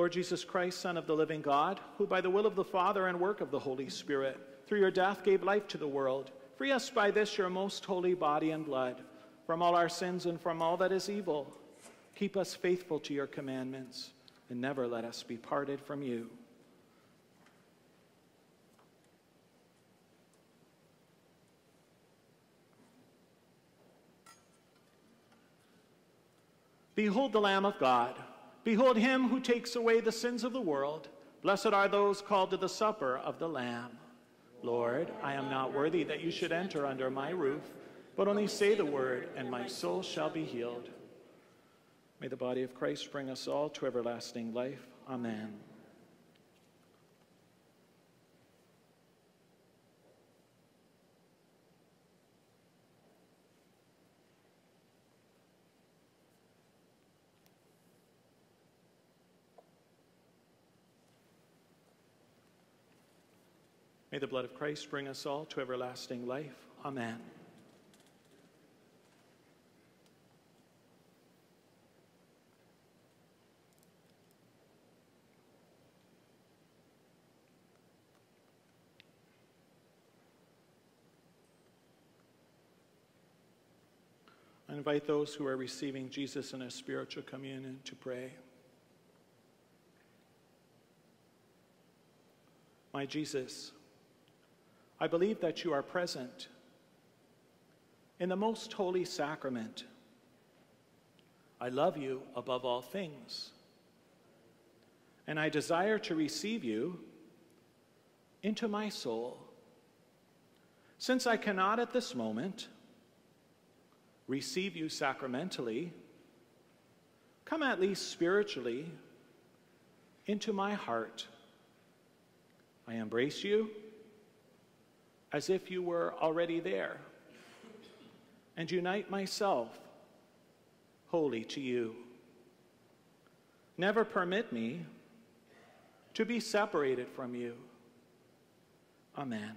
Lord Jesus Christ, Son of the living God, who by the will of the Father and work of the Holy Spirit, through your death gave life to the world, free us by this your most holy body and blood, from all our sins and from all that is evil. Keep us faithful to your commandments, and never let us be parted from you. Behold the Lamb of God. Behold him who takes away the sins of the world. Blessed are those called to the supper of the Lamb. Lord, I am not worthy that you should enter under my roof, but only say the word, and my soul shall be healed. May the body of Christ bring us all to everlasting life. Amen. May the blood of Christ bring us all to everlasting life. Amen. I invite those who are receiving Jesus in a spiritual communion to pray. My Jesus, I believe that you are present in the most holy sacrament. I love you above all things, and I desire to receive you into my soul. Since I cannot at this moment receive you sacramentally, come at least spiritually into my heart. I embrace you as if you were already there, and unite myself wholly to you. Never permit me to be separated from you. Amen.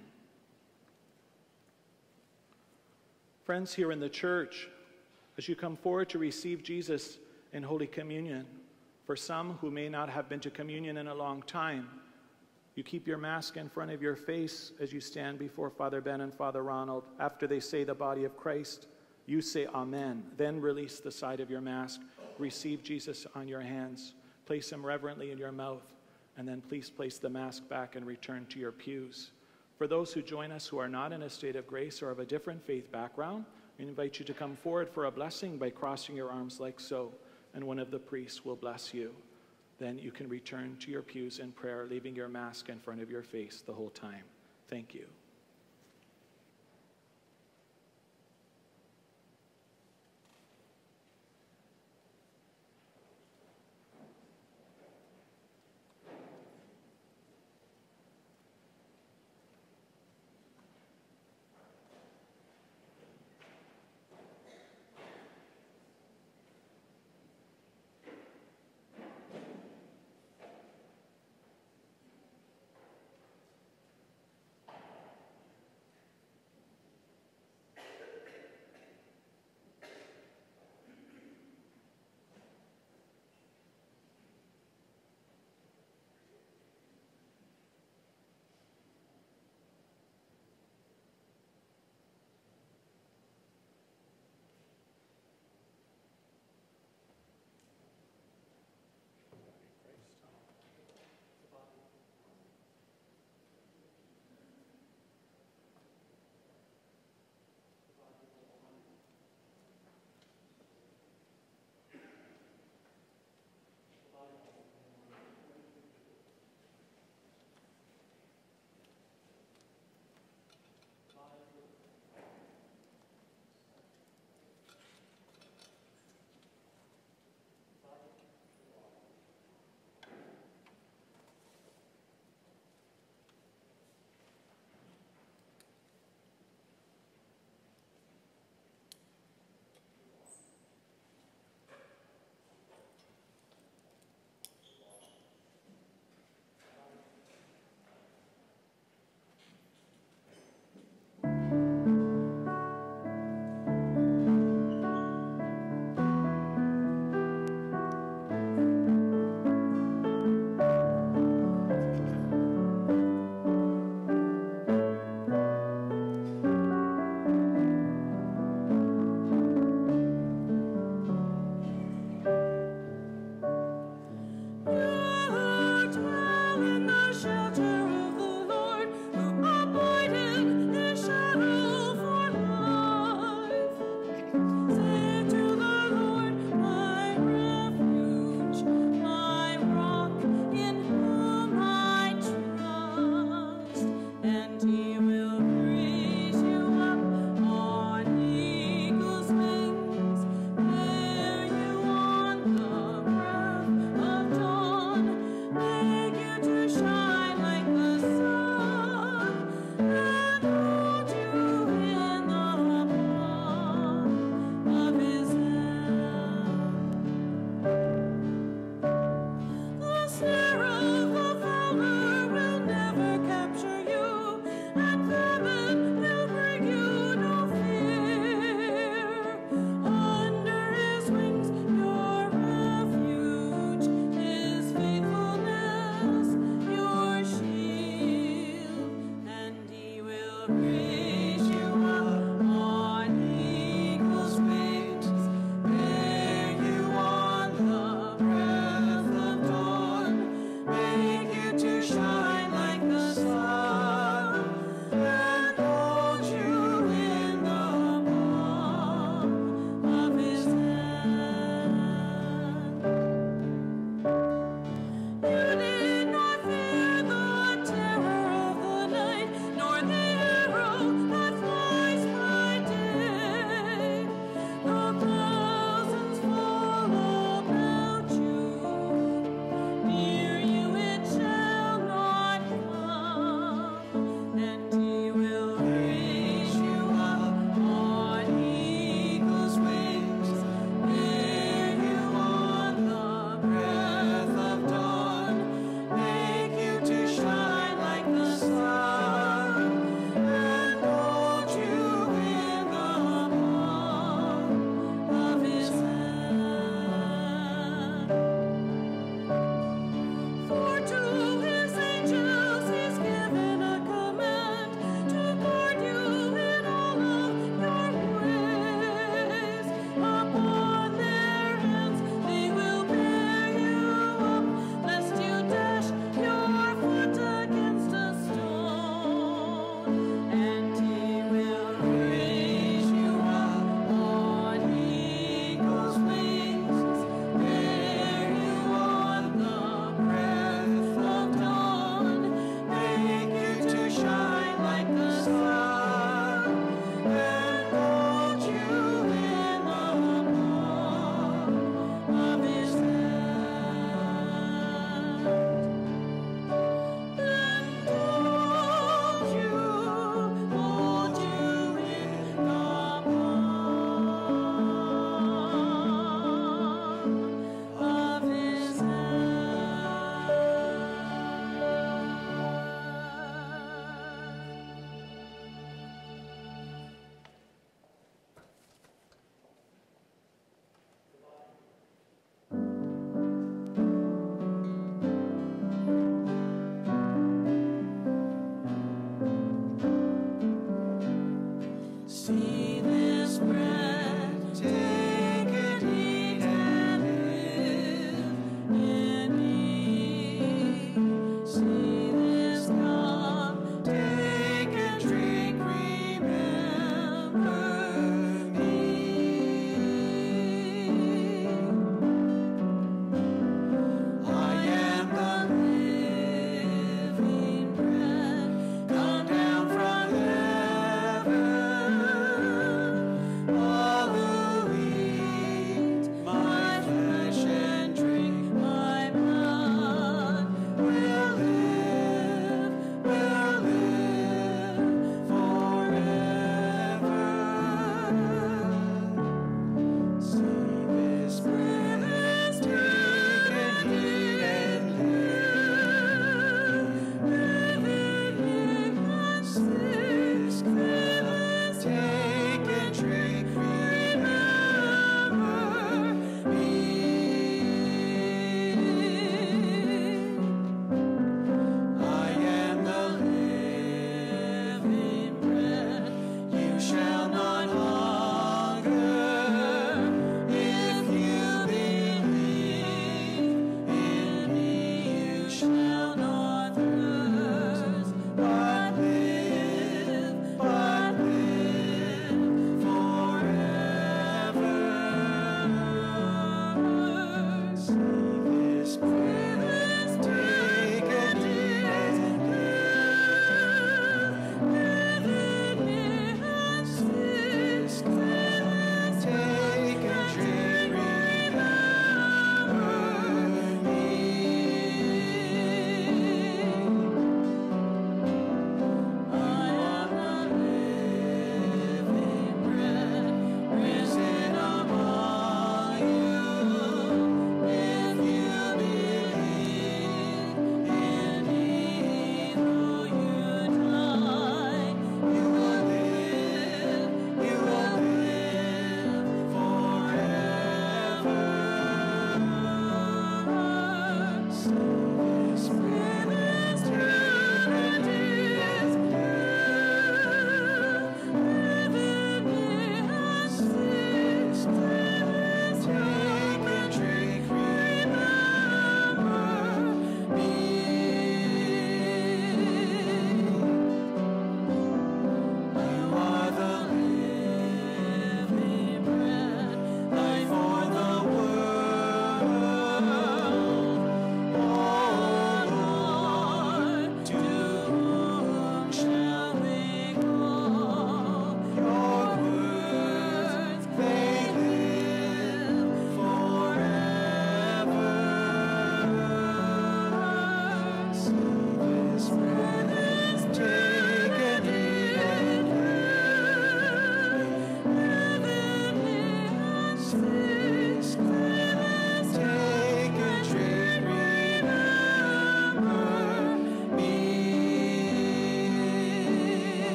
Friends here in the church, as you come forward to receive Jesus in Holy Communion, for some who may not have been to communion in a long time, you keep your mask in front of your face as you stand before Father Ben and Father Ronald. After they say the body of Christ, you say amen. Then release the side of your mask. Receive Jesus on your hands. Place him reverently in your mouth. And then please place the mask back and return to your pews. For those who join us who are not in a state of grace or of a different faith background, we invite you to come forward for a blessing by crossing your arms like so, and one of the priests will bless you. Then you can return to your pews in prayer, leaving your mask in front of your face the whole time. Thank you.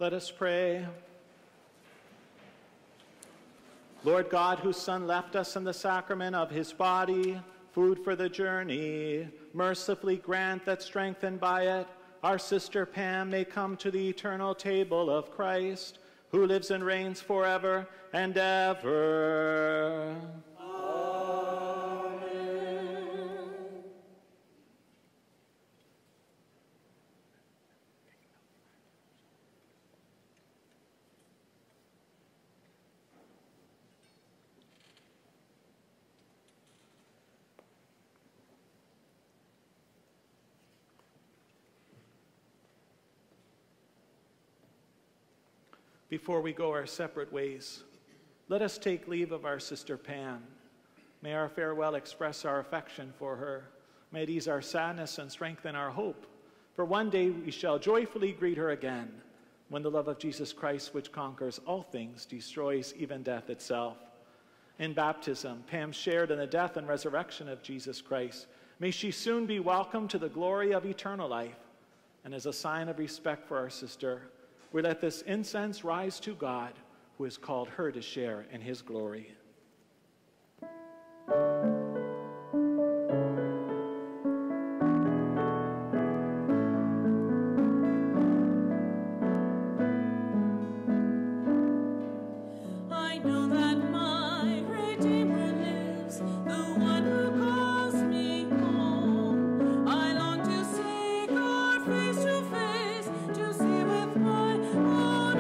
Let us pray. Lord God, whose Son left us in the sacrament of his body, food for the journey, mercifully grant that strengthened by it, our sister Pam may come to the eternal table of Christ, who lives and reigns forever and ever. Before we go our separate ways, let us take leave of our sister Pam. May our farewell express our affection for her. May it ease our sadness and strengthen our hope. For one day we shall joyfully greet her again, when the love of Jesus Christ, which conquers all things, destroys even death itself. In baptism, Pam shared in the death and resurrection of Jesus Christ. May she soon be welcomed to the glory of eternal life. And as a sign of respect for our sister, we let this incense rise to God, who has called her to share in his glory. I know that my Redeemer lives, the one who calls me home. I long to see God face to face, to see with my own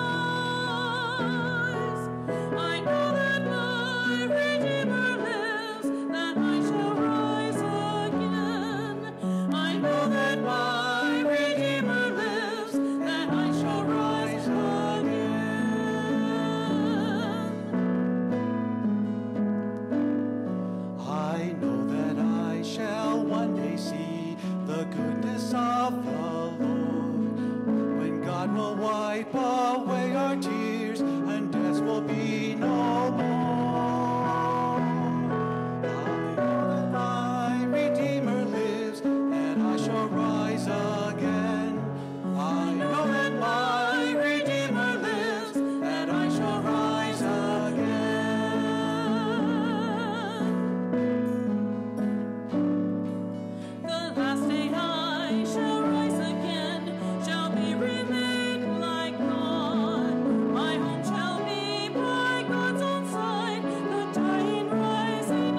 eyes. I know that my Redeemer lives, that I shall rise again. I know that my Redeemer lives, that I shall rise again. I know that I shall one day see the goodness of the Lord, when God will wipe away our tears and death will be no more. I know that my Redeemer lives, and I shall rise again. I know that my Redeemer lives, and I shall rise again. The last day I shall rise again, shall be remade like God. My home shall be by God's own side, the dying, rising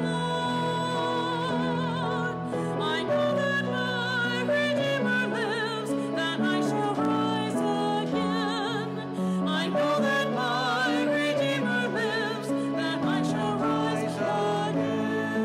Lord. I know that my Redeemer lives, that I shall rise again. I know that my Redeemer lives, that I shall rise again.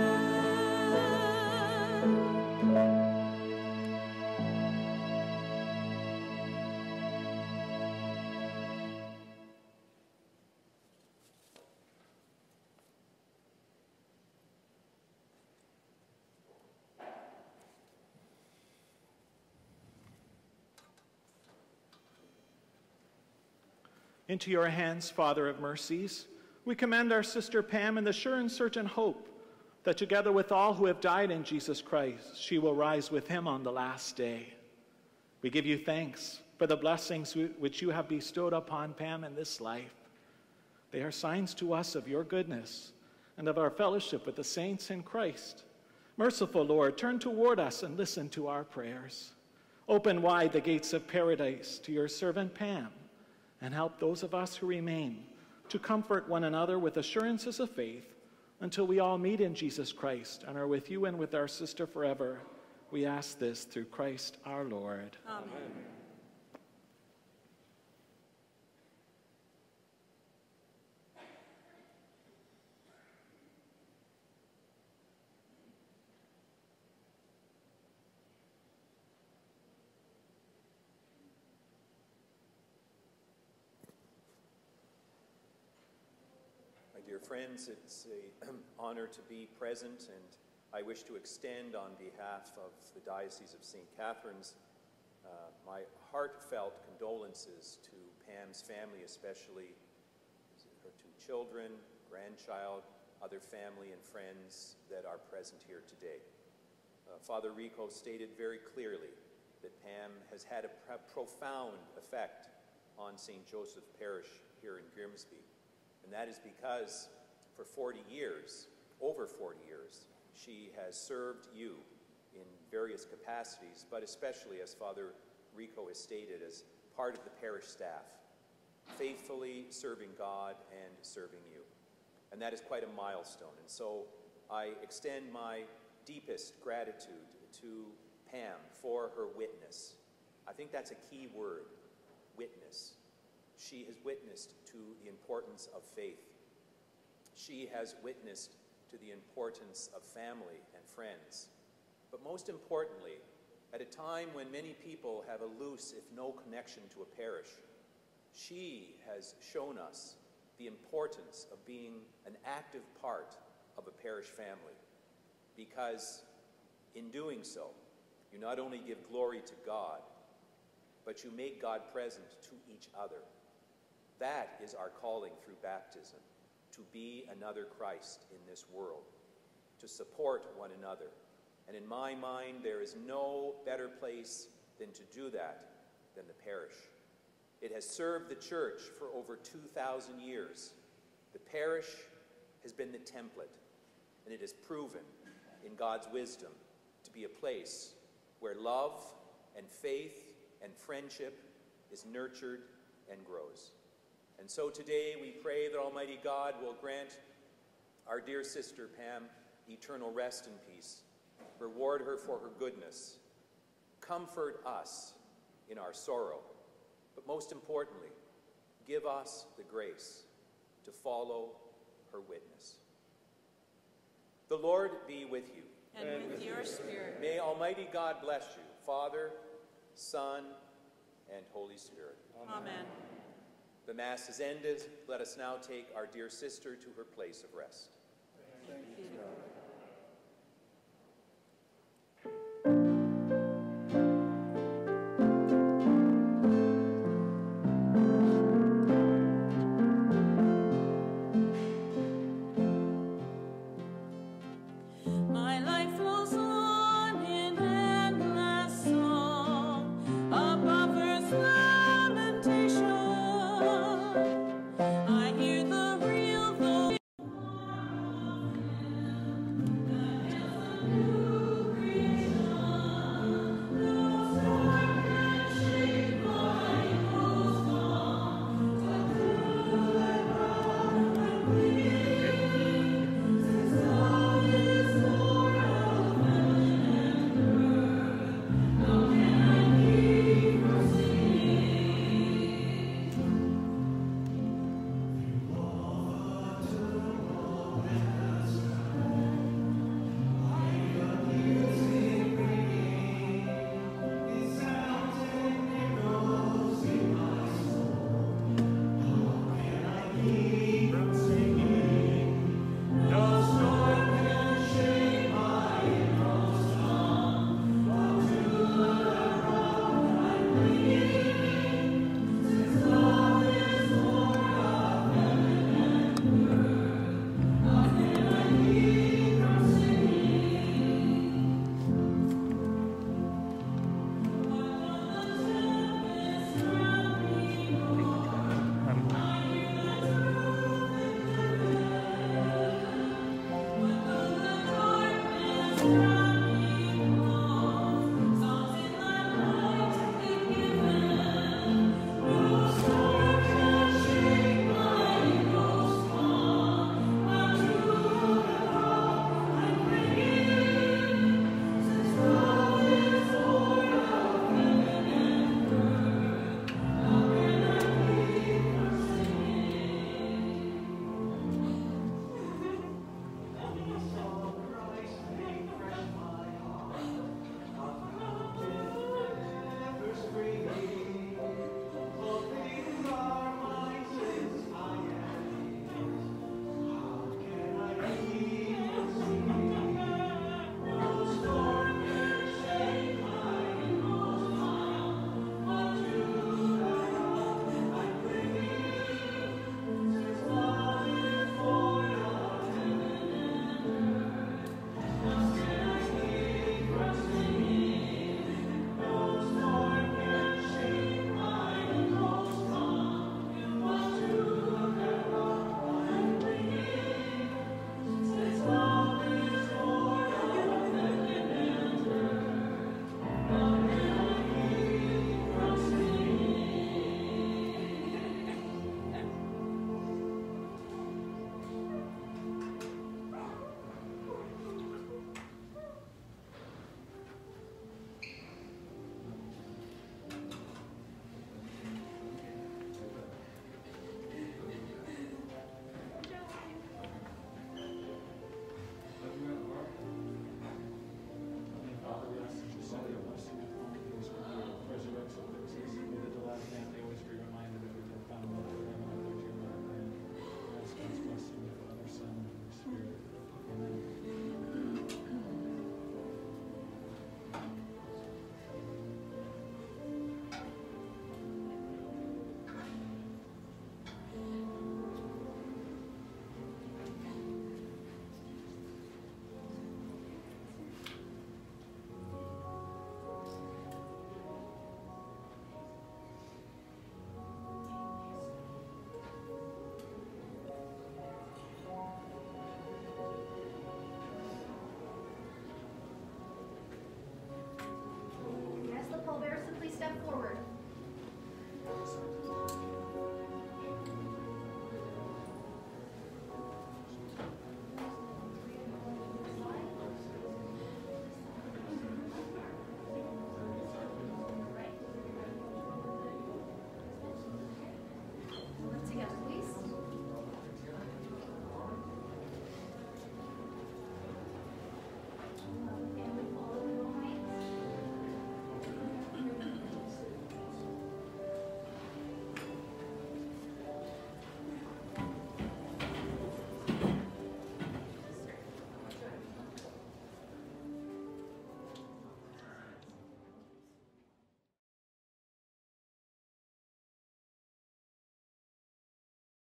Into your hands, Father of mercies, we commend our sister Pam in the sure and certain hope that together with all who have died in Jesus Christ, she will rise with him on the last day. We give you thanks for the blessings which you have bestowed upon Pam in this life. They are signs to us of your goodness and of our fellowship with the saints in Christ. Merciful Lord, turn toward us and listen to our prayers. Open wide the gates of paradise to your servant Pam, and help those of us who remain to comfort one another with assurances of faith until we all meet in Jesus Christ and are with you and with our sister forever. We ask this through Christ our Lord. Amen. Dear friends, it's an honor to be present, and I wish to extend on behalf of the Diocese of Saint Catherine's uh, my heartfelt condolences to Pam's family, especially her two children, grandchild, other family and friends that are present here today. Uh, Father Rico stated very clearly that Pam has had a pro- profound effect on Saint Joseph Parish here in Grimsby. And that is because for forty years, over forty years, she has served you in various capacities, but especially, as Father Rico has stated, as part of the parish staff, faithfully serving God and serving you. And that is quite a milestone. And so I extend my deepest gratitude to Pam for her witness. I think that's a key word, witness. She has witnessed to the importance of faith. She has witnessed to the importance of family and friends. But most importantly, at a time when many people have a loose, if no connection to a parish, she has shown us the importance of being an active part of a parish family, because in doing so, you not only give glory to God, but you make God present to each other. That is our calling through baptism, to be another Christ in this world, to support one another. And in my mind, there is no better place than to do that than the parish. It has served the church for over two thousand years. The parish has been the template, and it has proven, in God's wisdom, to be a place where love and faith and friendship is nurtured and grows. And so today we pray that Almighty God will grant our dear sister Pam eternal rest and peace, reward her for her goodness, comfort us in our sorrow, but most importantly, give us the grace to follow her witness. The Lord be with you. And, and with your spirit. May Almighty God bless you, Father, Son, and Holy Spirit. Amen. The Mass is ended. Let us now take our dear sister to her place of rest. Thank you.